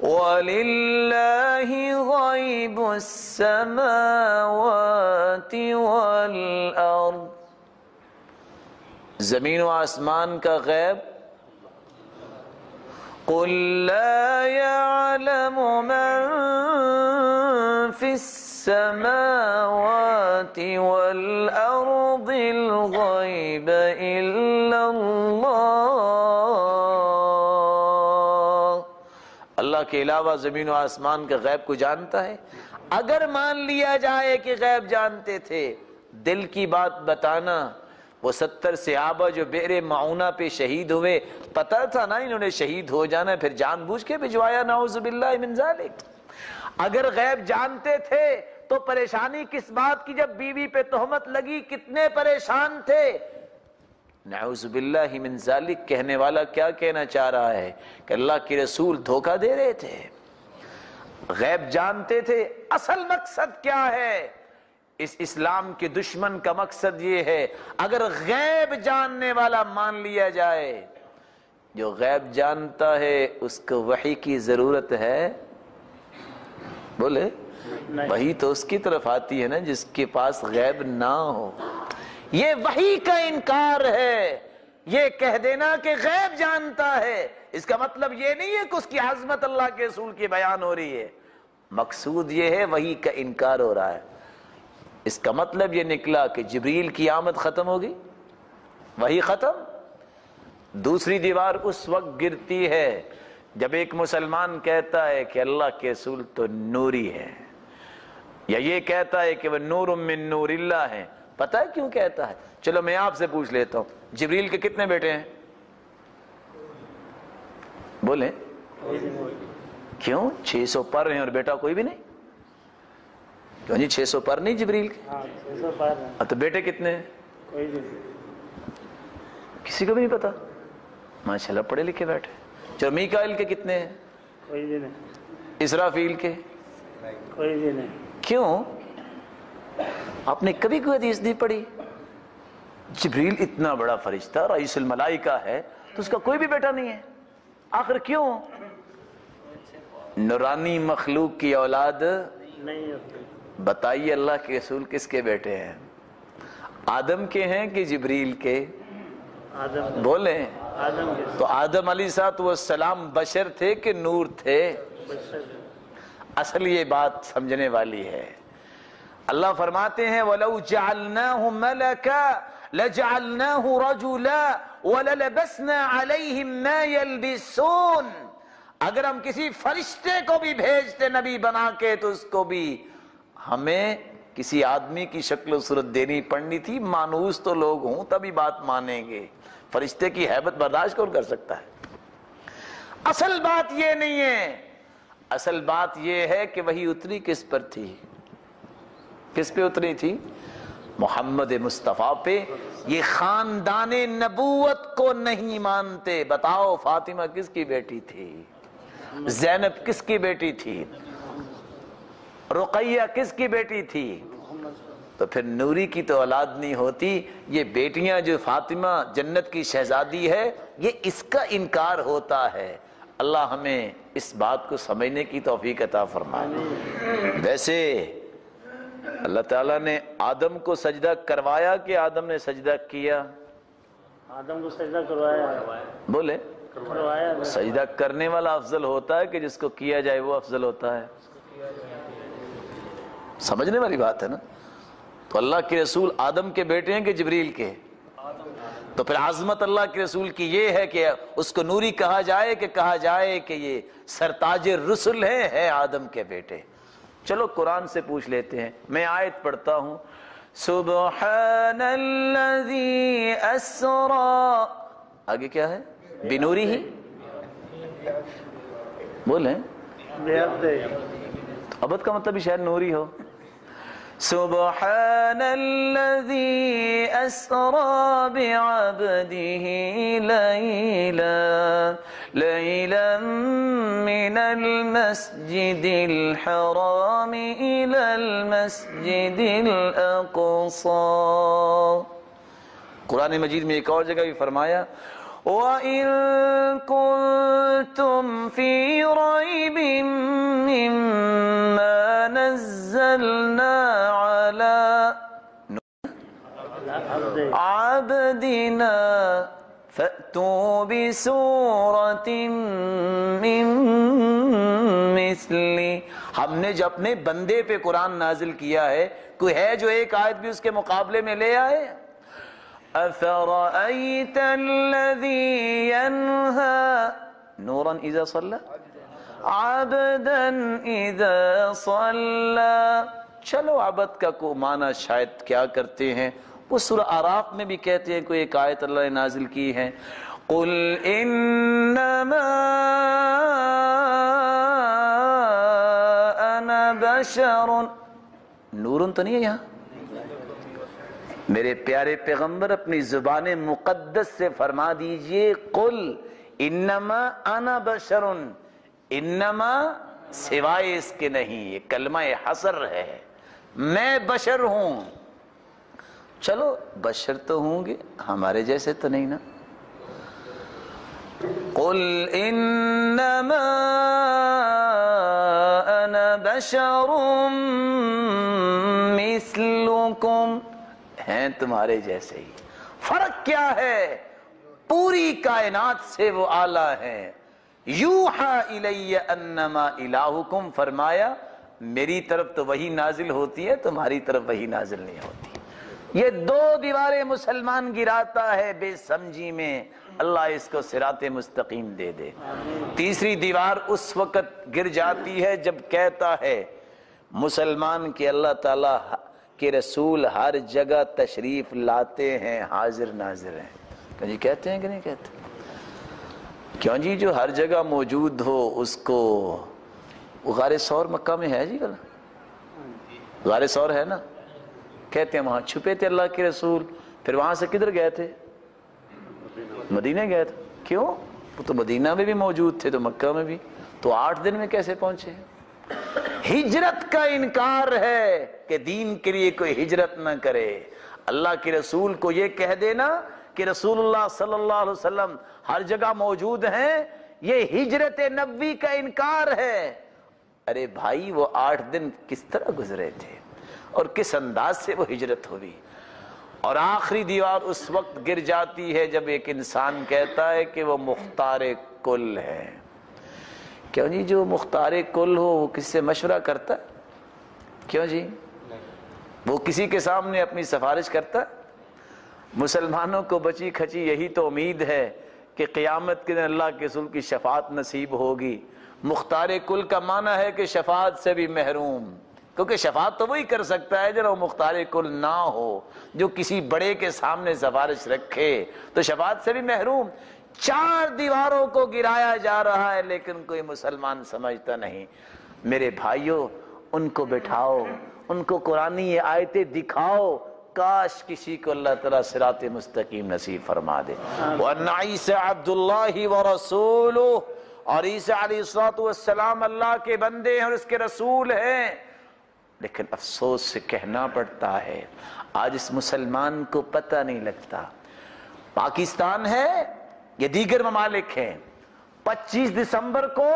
وَلِلَّهِ غَيْبُ السَّمَاوَاتِ وَالْأَرْضِ، زمین و آسمان کا غیب قُلْ لَا يَعْلَمُ مَنْ فِي السَّمَاوَاتِ وَالْأَرْضِ الْغَيْبَ إِلَّا اللَّهُ، اللہ کے علاوہ زمین و آسمان کے غیب کو جانتا ہے۔ اگر مان لیا جائے کہ غیب جانتے تھے، دل کی بات بتانا، وہ ستر صحابہ جو بئر معونہ پہ شہید ہوئے، پتہ تھا نا انہوں نے شہید ہو جانا، پھر جان بوجھ کے بھجوایا، نعوذ باللہ من ذالک۔ اگر غیب جانتے تھے تو پریشانی کس بات کی؟ جب بیوی پہ تہمت لگی کتنے پریشان تھے؟ نعوذ باللہ من ذالک۔ کہنے والا کیا کہنا چاہ رہا ہے کہ اللہ کے رسول دھوکہ دے رہے تھے، غیب جانتے تھے۔ اصل مقصد کیا ہے؟ اس اسلام کے دشمن کا مقصد یہ ہے اگر غیب جاننے والا مان لیا جائے، جو غیب جانتا ہے اس کو وحی کی ضرورت ہے؟ بولے وحی تو اس کی طرف آتی ہے نا جس کے پاس غیب نہ ہو۔ یہ وحی کا انکار ہے، یہ کہہ دینا کہ غیب جانتا ہے، اس کا مطلب یہ نہیں ہے کہ اس کی عظمت اللہ کے رسول کی بیان ہو رہی ہے، مقصود یہ ہے وحی کا انکار ہو رہا ہے۔ اس کا مطلب یہ نکلا کہ جبریل کی آمد ختم ہوگی، وحی ختم۔ دوسری دیوار اس وقت گرتی ہے جب ایک مسلمان کہتا ہے کہ اللہ کے رسول تو نوری ہے، یا یہ کہتا ہے کہ وہ نور من نور اللہ ہے۔ پتہ ہے کیوں کہتا ہے؟ چلو میں آپ سے پوچھ لیتا ہوں، جبریل کے کتنے بیٹے ہیں؟ بولیں کیوں؟ چھ سو پر ہیں اور بیٹا کوئی بھی نہیں؟ کیوں جی چھ سو پر نہیں جبریل کے؟ تو بیٹے کتنے ہیں؟ کوئی بھی نہیں، کسی کو بھی نہیں پتا؟ ماشاءاللہ پڑھے لکھے بیٹھے۔ چلو میکائیل کے کتنے ہیں؟ کوئی بھی نہیں۔ اسرافیل کے؟ کوئی بھی نہیں۔ کیوں؟ آپ نے کبھی کوئی حدیث نہیں پڑھی؟ جبریل اتنا بڑا فرشتہ رئیس الملائکہ ہے تو اس کا کوئی بھی بیٹا نہیں ہے، آخر کیوں؟ نورانی مخلوق کی اولاد نہیں ہوتی۔ بتائیے اللہ کے رسول کس کے بیٹے ہیں؟ آدم کے ہیں کہ جبریل کے؟ آدم۔ بولیں آدم کے۔ تو آدم علیہ السلام بشر تھے کہ نور تھے؟ اصل یہ بات سمجھنے والی ہے۔ اللہ فرماتے ہیں وَلَوْ جَعَلْنَاهُ مَلَكًا لَجَعَلْنَاهُ رَجُلًا وَلَلَبَسْنَا عَلَيْهِمْ مَا يَلْبِسُونَ، اگر ہم کسی فرشتے کو بھی بھیجتے نبی بنا کے تو اس کو بھی ہمیں کسی آدمی کی شکل و صورت دینی پڑنی تھی، مانوس تو لوگ ہوں تبھی بات مانیں گے، فرشتے کی ہیبت برداشت کون کر سکتا ہے؟ اصل بات یہ نہیں ہے، اصل بات یہ ہے کہ وہی اتری کس پر تھی؟ کس پہ اتری تھی؟ محمد مصطفیٰ پہ۔ یہ خاندان نبوت کو نہیں مانتے۔ بتاؤ فاطمہ کس کی بیٹی تھی؟ زینب کس کی بیٹی تھی؟ رقیہ کس کی بیٹی تھی؟ تو پھر نوری کی تو اولاد نہیں ہوتی۔ یہ بیٹیاں جو فاطمہ جنت کی شہزادی ہے، یہ اس کا انکار ہوتا ہے۔ اللہ ہمیں اس بات کو سمجھنے کی توفیق عطا فرمائے۔ ویسے اللہ تعالیٰ نے آدم کو سجدہ کروایا کہ آدم نے سجدہ کیا؟ آدم کو سجدہ کروایا۔ بولے کروایا۔ سجدہ کرنے والا افضل ہوتا ہے کہ جس کو کیا جائے وہ افضل ہوتا ہے؟ سمجھنے والی بات ہے نا۔ تو اللہ کے رسول آدم کے بیٹے ہیں کہ جبریل کے؟ تو پھر عظمت اللہ کے رسول کی یہ ہے کہ اس کو نوری کہا جائے کہ کہا جائے کہ یہ سرتاج رسل ہیں، ہے آدم کے بیٹے؟ چلو قرآن سے پوچھ لیتے ہیں، میں آیت پڑھتا ہوں۔ سبحان الذی اسرا، آگے کیا ہے؟ بنوری ہی بولیں، عبد کا مطلب بھی شاید نوری ہو۔ سبحان الذي أسرى بعبده ليلا ليلا من المسجد الحرام إلى المسجد الأقصى۔ قرآن مجید میں ایک اور جگہ بھی فرمایا وَإِن كُنتُمْ فِي رَيْبٍ عبدنا فأتوا بسورة من مثلی. ہم نے جو اپنے بندے پہ قرآن نازل کیا ہے، کوئی ہے جو ایک آیت بھی اس کے مقابلے میں لے آئے؟ أَفَرَأَيْتَ الَّذِي يَنْهَى نُورًا إِذَا صَلَّى عَبْدًا إِذَا صَلَّى. چلو عبد کا کو معنی شاید کیا کرتے ہیں، وہ سورہ اعراف میں بھی کہتے ہیں، کوئی ایک آیت اللہ نے نازل کی ہے، قُلْ إِنَّمَا أَنَا بَشَرٌ. نورن تو نہیں ہے یہاں؟ میرے پیارے پیغمبر اپنی زبان مقدس سے فرما دیجئے قُلْ إِنَّمَا أَنَا بَشَرٌ. انما سوائے اس کے نہیں، یہ کلمہ حصر ہے، میں بشر ہوں. چلو بشر تو ہوں گے، ہمارے جیسے تو نہیں نا. قل انما انا بشر مثلکم، ہیں تمہارے جیسے ہی. فرق کیا ہے؟ پوری کائنات سے وہ اعلیٰ ہیں. یوحا الی انما الہکم، فرمایا میری طرف تو وہی نازل ہوتی ہے، تمہاری طرف وہی نازل نہیں ہوتی. یہ دو دیواریں مسلمان گراتا ہے بے سمجھی میں، اللہ اس کو صراط مستقیم دے دے. تیسری دیوار اس وقت گر جاتی ہے جب کہتا ہے مسلمان کہ اللہ تعالیٰ کے رسول ہر جگہ تشریف لاتے ہیں، حاضر ناظر ہیں. کہ جی کہتے ہیں کہ نہیں کہتے؟ کیوں جی جو ہر جگہ موجود ہو اس کو. وہ غار ثور مکہ میں ہے جی، کل غار ثور ہے نا، کہتے ہیں وہاں چھپے تھے اللہ کے رسول. پھر وہاں سے کدھر گئے تھے؟ مدینہ گئے تھے. کیوں؟ وہ تو مدینہ میں بھی موجود تھے تو مکہ میں بھی، تو آٹھ دن میں کیسے پہنچے؟ ہجرت کا انکار ہے کہ دین کے لیے کوئی ہجرت نہ کرے. اللہ کے رسول کو یہ کہہ دینا کہ رسول اللہ صلی اللہ علیہ وسلم ہر جگہ موجود ہیں، یہ ہجرت نبوی کا انکار ہے. ارے بھائی وہ آٹھ دن کس طرح گزرے تھے اور کس انداز سے وہ ہجرت ہوئی. اور آخری دیوار اس وقت گر جاتی ہے جب ایک انسان کہتا ہے کہ وہ مختار کل ہے. کیوں جی جو مختار کل ہو وہ کس سے مشورہ کرتا ہے؟ کیوں جی وہ کسی کے سامنے اپنی سفارش کرتا ہے؟ مسلمانوں کو بچی کھچی یہی تو امید ہے کہ قیامت کے دن اللہ کے رسول کی شفاعت نصیب ہوگی. مختار کل کا معنی ہے کہ شفاعت سے بھی محروم، کیونکہ شفاعت تو وہی کر سکتا ہے جو مختار کل نہ ہو، جو کسی بڑے کے سامنے سفارش رکھے تو شفاعت سے بھی محروم. چار دیواروں کو گرایا جا رہا ہے لیکن کوئی مسلمان سمجھتا نہیں. میرے بھائیوں ان کو بٹھاؤ، ان کو قرآنی یہ آیتیں دکھاؤ، کاش کسی کو اللہ تعالیٰ صراط مستقیم نصیب فرما دے. وَأَنَّ عِيسَى عَبْدُ اللَّهِ وَرَسُولُهُ، اور عیسیٰ علیہ السلام اللہ کے بندے ہیں اور اس کے رسول ہیں. لیکن افسوس سے کہنا پڑتا ہے آج اس مسلمان کو پتہ نہیں لگتا. پاکستان ہے، یہ دیگر ممالک ہیں، پچیس دسمبر کو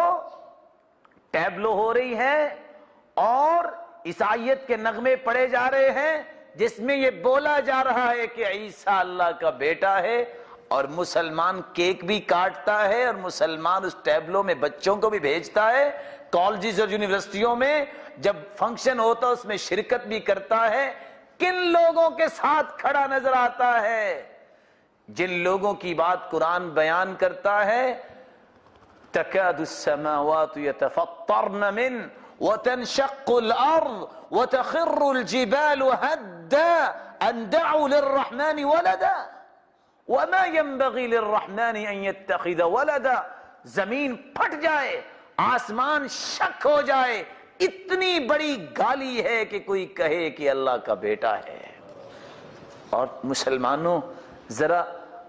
ٹیبلو ہو رہی ہے اور عیسائیت کے نغمے پڑے جا رہے ہیں جس میں یہ بولا جا رہا ہے کہ عیسیٰ اللہ کا بیٹا ہے. اور مسلمان کیک بھی کاٹتا ہے اور مسلمان اس ٹیبلو میں بچوں کو بھی بھیجتا ہے. کالجز اور یونیورسٹیوں میں جب فنکشن ہوتا اس میں شرکت بھی کرتا ہے. کن لوگوں کے ساتھ کھڑا نظر آتا ہے؟ جن لوگوں کی بات قرآن بیان کرتا ہے تَكَادُ السَّمَاوَاتُ يَتَفَطَّرْنَ مِنْ وَتَنْشَقُّ الْأَرْضُ وَتَخِرُّ الْجِبَالُ هَدًّا أَنْ دَعُوا لِلرَّحْمَنِ وَلَدًا وَمَا يَنْبَغِي لِلرَّحْمَنِ أَنْ يَتَّخِذَ وَلَدًا. زمین پھٹ جائے، آسمان شک ہو جائے، اتنی بڑی گالی ہے کہ کوئی کہے کہ اللہ کا بیٹا ہے. اور مسلمانوں ذرا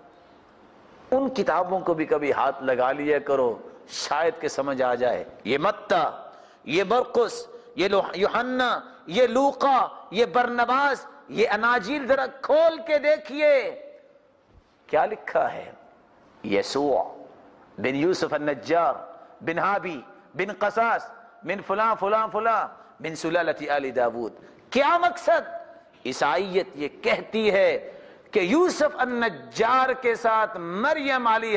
ان کتابوں کو بھی کبھی ہاتھ لگا لیا کرو، شاید کہ سمجھ آ جائے. یہ متی، یہ مرقس، یہ یوحنا، یہ لوقا، یہ برنباس، یہ اناجیل ذرا کھول کے دیکھیے کیا لکھا ہے. یسوع بن یوسف النجار بن ہابی بن قصاص من فلاں فلاں فلاں من سلالت آل داود. کیا مقصد؟ عیسائیت یہ کہتی ہے کہ یوسف النجار کے ساتھ مریم علیہ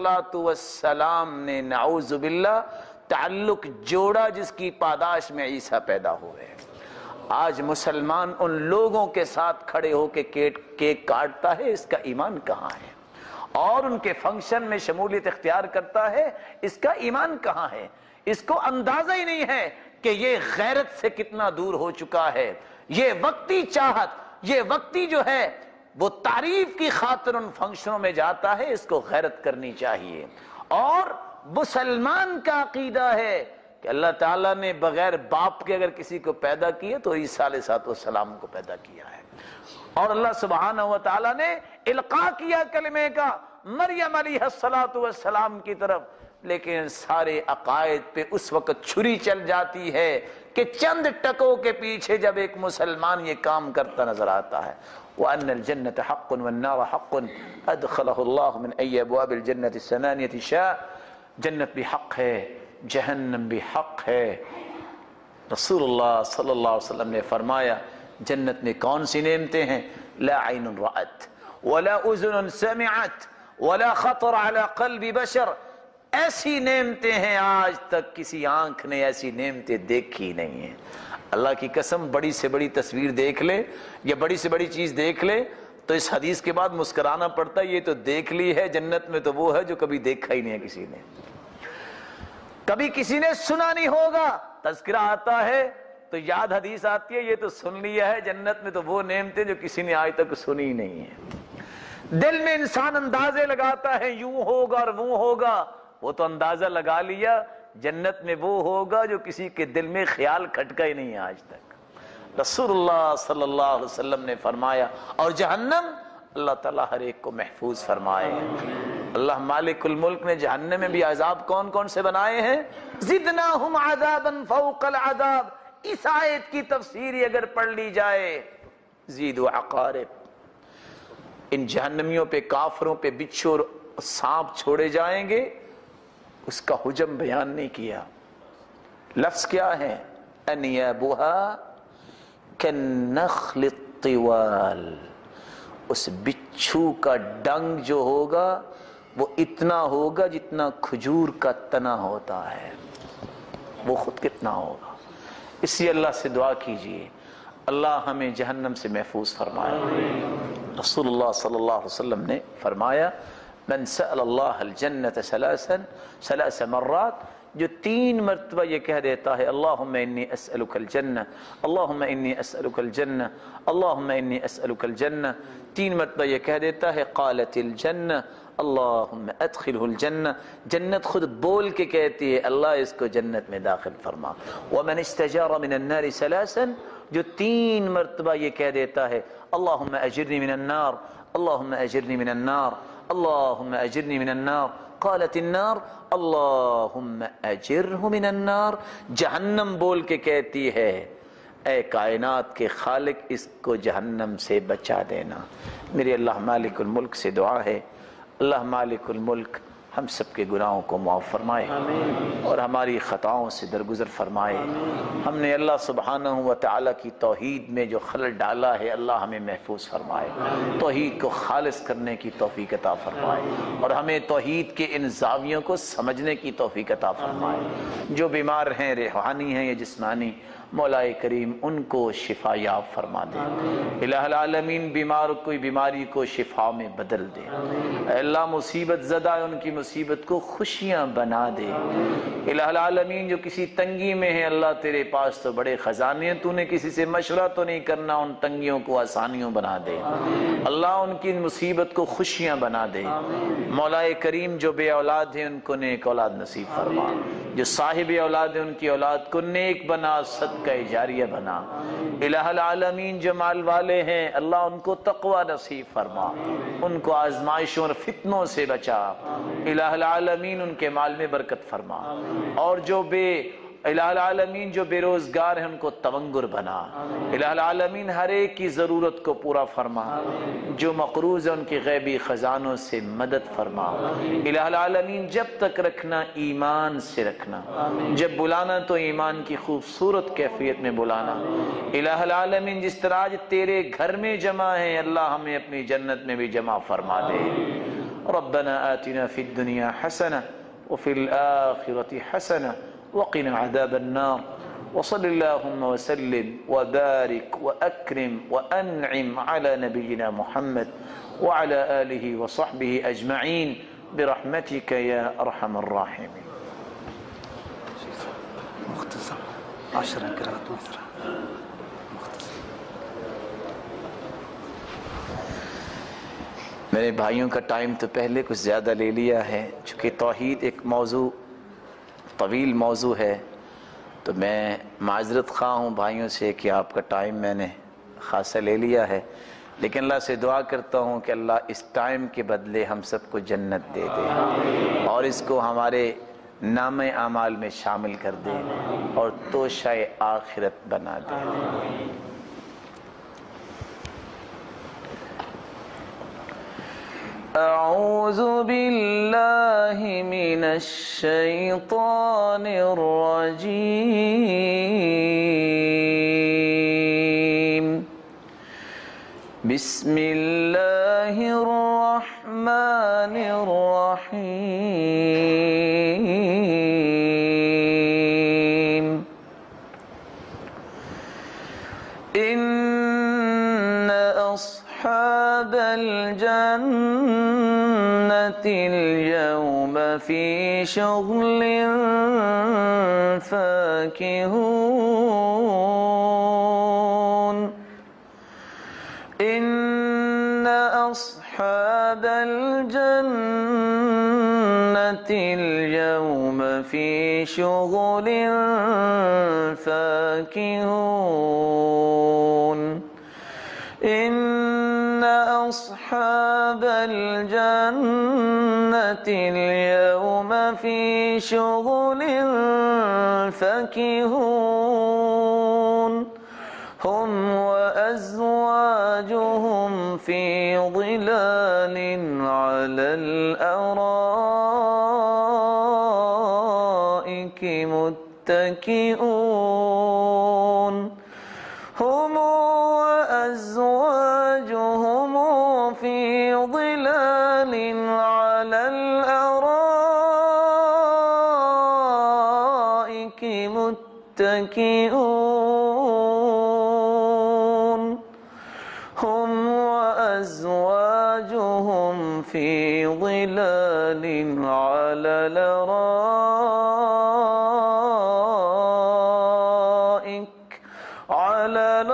السلام نے نعوذ باللہ تعلق جوڑا، جس کی پاداش میں عیسیٰ پیدا ہوئے۔ آج مسلمان ان لوگوں کے ساتھ کھڑے ہو کے کیک کاٹتا ہے، اس کا ایمان کہاں ہے؟ اور ان کے فنکشن میں شمولیت اختیار کرتا ہے، اس کا ایمان کہاں ہے؟ اس کو اندازہ ہی نہیں ہے کہ یہ غیرت سے کتنا دور ہو چکا ہے۔ یہ وقتی چاہت، یہ وقتی جو ہے وہ تعریف کی خاطر ان فنکشنوں میں جاتا ہے، اس کو غیرت کرنی چاہیے۔ اور مسلمان کا عقیدہ ہے کہ اللہ تعالیٰ نے بغیر باپ کے اگر کسی کو پیدا کیا تو عیسیٰ علیہ السلام کو پیدا کیا ہے، اور اللہ سبحانہ و تعالیٰ نے القاء کیا کلمے کا مریم علیہ السلام کی طرف، لیکن سارے عقائد پہ اس وقت چھری چل جاتی ہے کہ چند ٹکوں کے پیچھے جب ایک مسلمان یہ کام کرتا نظر آتا ہے۔ وَأَنَّ الْجَنَّةَ حَقٌّ وَالنَّارَ حَقٌّ أَدْخَلَهُ اللَّهُ مِنْ أَيِّ أَبْوَابِ الْجَنَّةِ الثَّمَانِيَةِ شَاءَ، جنت بھی حق ہے، جہنم بھی حق ہے۔ رسول اللہ صلی اللہ علیہ وسلم نے فرمایا جنت میں کون سی نعمتیں ہیں؟ لا عین رأت ولا اذن سمعت ولا خطر على قلب بشر، ایسی نعمتیں ہیں آج تک کسی آنکھ نے ایسی نعمتیں دیکھی نہیں ہیں۔ اللہ کی قسم، بڑی سے بڑی تصویر دیکھ لے یا بڑی سے بڑی چیز دیکھ لے تو اس حدیث کے بعد مسکرانا پڑتا ہے، یہ تو دیکھ لی ہے، جنت میں تو وہ ہے جو کبھی دیکھا ہی نہیں ہے کسی نے، کبھی کسی نے سنا نہیں ہوگا۔ تذکرہ آتا ہے تو یاد حدیث آتی ہے، یہ تو سن لیا ہے، جنت میں تو وہ نعمتیں جو کسی نے آج تک سنی نہیں ہے۔ دل میں انسان اندازے لگاتا ہے یوں ہوگا اور وہ ہوگا، وہ تو اندازہ لگا لیا، جنت میں وہ ہوگا جو کسی کے دل میں خیال کھٹکا ہی نہیں ہے آج تک۔ رسول اللہ صلی اللہ علیہ وسلم نے فرمایا، اور جہنم اللہ تعالیٰ ہر ایک کو محفوظ فرمائے۔ اللہ مالک الملک نے جہنم میں بھی عذاب کون کون سے بنائے ہیں؟ زدناہم عذابا فوق العذاب، اس آیت کی تفسیری اگر پڑھ لی جائے، زید و عقارب، ان جہنمیوں پہ، کافروں پہ بچھو اور سانپ چھوڑے جائیں گے، اس کا حجم بیان نہیں کیا۔ لفظ کیا ہے؟ انیابها کالنخل الطوال، اس بچھو کا ڈنگ جو ہوگا وہ اتنا ہوگا جتنا کھجور کا تنا ہوتا ہے، وہ خود کتنا ہوگا۔ اس لیے اللہ سے دعا کیجئے اللہ ہمیں جہنم سے محفوظ فرمائے۔ رسول اللہ صلی اللہ علیہ وسلم نے فرمایا من سأل اللہ الجنت ثلاثا ثلاث مرات، جو تین مرتبہ یہ کہہ دیتا ہے اللہم انی اسألک الجنہ، اللہم انی اسألک الجنہ، اللہم انی اسألک الجنہ، تین مرتبہ یہ کہہ دیتا ہے قالت الجنہ اللہم ادخلہ الجنہ، جنت خود بول کے کہتی ہے اللہ اس کو جنت میں داخل فرما۔ ومن استجار من النار ثلاثا، جو تین مرتبہ یہ کہہ دیتا ہے اللہم اجرنی من النار، اللہم اجرنی من النار، اللہم اجرنی من النار، قالت النار اللہم اجرہ من النار، جہنم بول کے کہتی ہے اے کائنات کے خالق اس کو جہنم سے بچا دینا۔ میرے اللہ مالک الملک سے دعا ہے اللہ مالک الملک ہم سب کے گناہوں کو معاف فرمائے اور ہماری خطاؤں سے درگزر فرمائے۔ ہم نے اللہ سبحانہ و تعالیٰ کی توحید میں جو خلل ڈالا ہے اللہ ہمیں محفوظ فرمائے، توحید کو خالص کرنے کی توفیق عطا فرمائے اور ہمیں توحید کے ان زاویوں کو سمجھنے کی توفیق عطا فرمائے۔ جو بیمار ہیں، روحانی ہیں یا جسمانی، مولا کریم ان کو شفا یاب فرما دے۔ الہ العالمین بیمار کوئی بیماری کو شفا میں بدل دے۔ اے اللہ مصیبت زدہ ان کی مصیبت کو خوشیاں بنا دے۔ الہ العالمین جو کسی تنگی میں ہے اللہ تیرے پاس تو بڑے خزانے ہیں، تو نے کسی سے مشورہ تو نہیں کرنا، ان تنگیوں کو آسانیوں بنا دے۔ اللہ ان کی مصیبت کو خوشیاں بنا دے۔ مولا کریم جو بے اولاد ہیں ان کو نیک اولاد نصیب فرما، جو صاحب اولاد ہیں ان کی اولاد کو نیک بنا، صدقہ جاریہ بنا۔ الہ العالمین جو مال والے ہیں اللہ ان کو تقوی نصیب فرما، ان کو آزمائشوں اور فتنوں سے بچا۔ الہ العالمین ان کے مال میں برکت فرما، اور جو بے इलाहुल आलमीन जो बेरोजगार हैं उनको तवंगुर बना। इलाहुल आलमीन हर एक की ज़रूरत को पूरा फरमा। जो मक़रूज़ है उनकी गैबी ख़जानों से मदद फरमा। इलाहुल आलमीन जब तक रखना ईमान से रखना, जब बुलाना तो ईमान की खूबसूरत कैफियत में बुलाना। इलाहुल आलमीन जिस तरह आज तेरे घर में जमा है अल्लाह हमें अपनी जन्नत में भी जमा फरमा दे। रब्बना आतिना फिद दुनिया हसना व फिल आखिरति हसना वक़िना अज़ाबन्नार व सल्लल्लाहु व सल्लिम व बारिक व अक्रिम व अनइम अला नबियिना मुहम्मद व अला आलिहि व सहबिहि अजमईन बिरहमतिका या अरहमर राहिमीन। मुख्तसर अशरा क़िराअत मुख्तसर। मेरे भाइयों का टाइम तो पहले कुछ ज़्यादा ले लिया है, चूँकि तौहीद एक मौजू तवील मौजू है, तो मैं माजरत खा हूँ भाइयों से कि आपका टाइम मैंने खासा ले लिया है, लेकिन अल्लाह से दुआ करता हूँ कि अल्लाह इस टाइम के बदले हम सबको जन्नत दे दे और इसको हमारे नामे आमाल में शामिल कर दे और तोशाए आखिरत बना दे। अऊज़ु बिल्लाहि मिनश शैतानिर रजीम। बिस्मिल्लाहिर रहमानिर रहीम। इन्ना अस्हाबल जन्नतिल यौमा फी शुग़लिन फ़ाकिहून। इन्ना अस्हाबल जन्नतिल यौमा फी शुग़लिन फ़ाकिहून। इन्ना अस्हाबल जन्नतिल यौमा फी शुग़लिन फ़ाकिहून। हुम व अज़वाजुहुम फी ज़िलालिन अलल अराइकि मुत्तकिऊन। हुम व अज़वाजुहुम फी ज़िलालिन अलल अराइकि मुत्तकिऊन। हुम व अज़वाजुहुम फी ज़िलालिन अलल अराइक अलल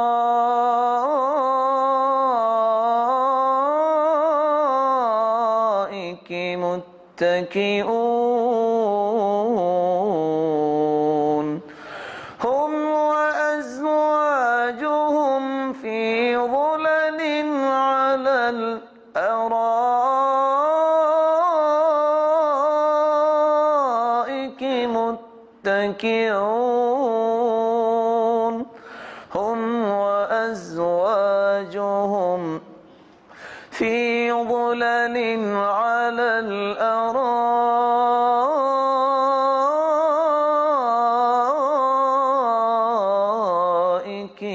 अराइकि मुत्तकिऊन। हुम व अज़वाजुहुम फी ज़ुललिन अलल अराइकि मुत्तकिऊन। हुम व अज़वाजुहुम फी ज़ुललिन अलल अराइकि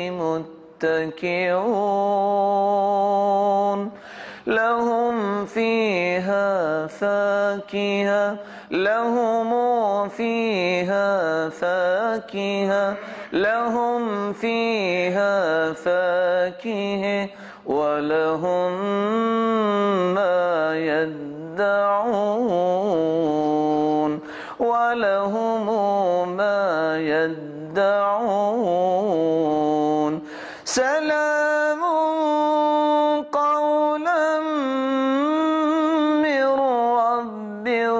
मुत्तकिऊन। लहुम फ़ीहा फ़ाकिहा लहुम फ़ीहा फ़ाकिहा लहुम फ़ीहा फ़ाकिहा व लहुम मा यद्दऊन व लहुम मा यद्दऊन। सलामुन क़ौलन मिर रब्बिर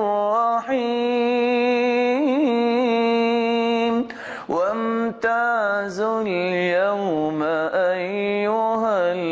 रहीम। वम्ताज़ुल यौमा अय्युहल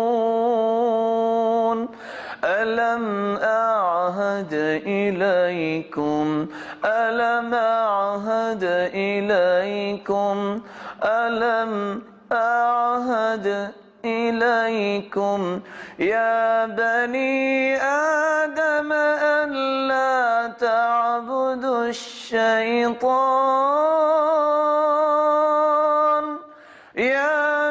मुजरिमून। अलम अअहद इलैकुम إليكم ألم أعهد إليكم ألم أعهد إليكم يا بني آدم ألا تعبدوا الشيطان يا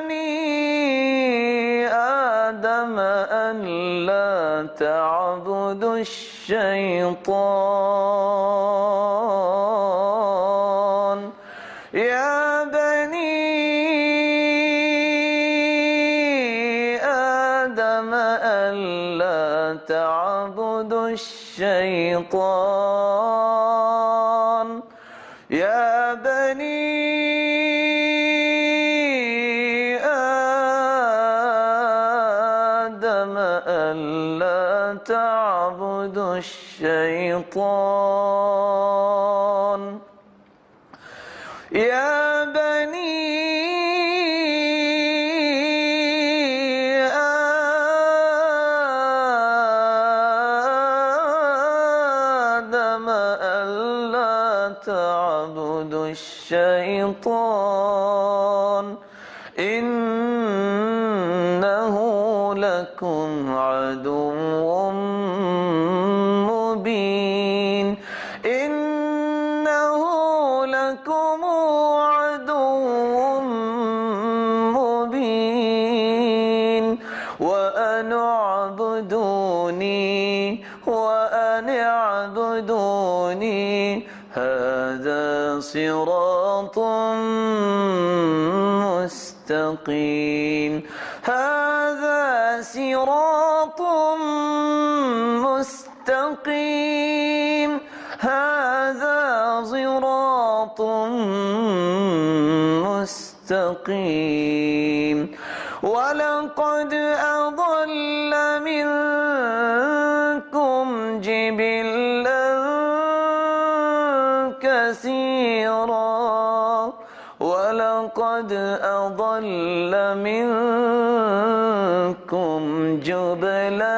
بني آدم ألا تعبدوا الشيطان يا بني آدم ألا تعبدوا الشيطان يا بني آدم ألا تعبدوا الشيطان يا بني آدم ألا تعبدوا الشيطان إنه لكم عدو مبين إنه لكم عدو مبين وأن اعبدوني وأن اعبدوني هذا صراط مستقيم هذا صراط مستقيم هذا صراط مستقيم ولقد أضل منكم جبلا كثيرا ولقد أضل منكم جبلا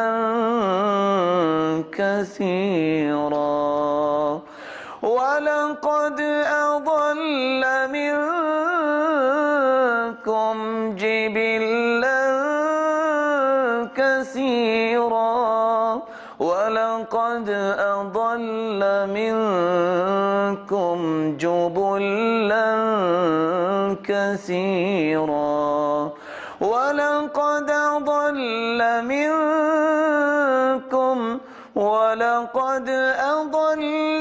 كثيرا ولقد أضل منكم جبلا كثيرا ولقد أضل منكم جبلا كثيرا ولقد أضل منكم ولقد أضل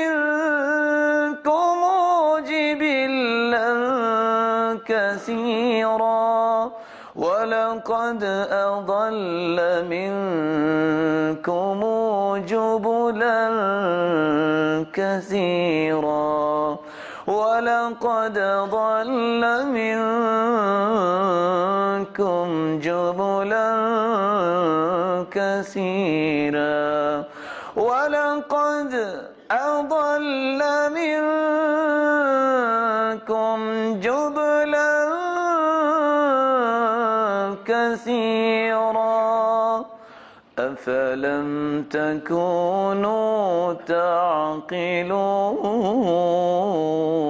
منكم جبلا كثيرا ولقد أضل منكم جبلا كثيرا ولقد ضل منكم جبلا كثيرا ولقد أضل منكم جبلا كثيرا أفلم تكونوا تعقلون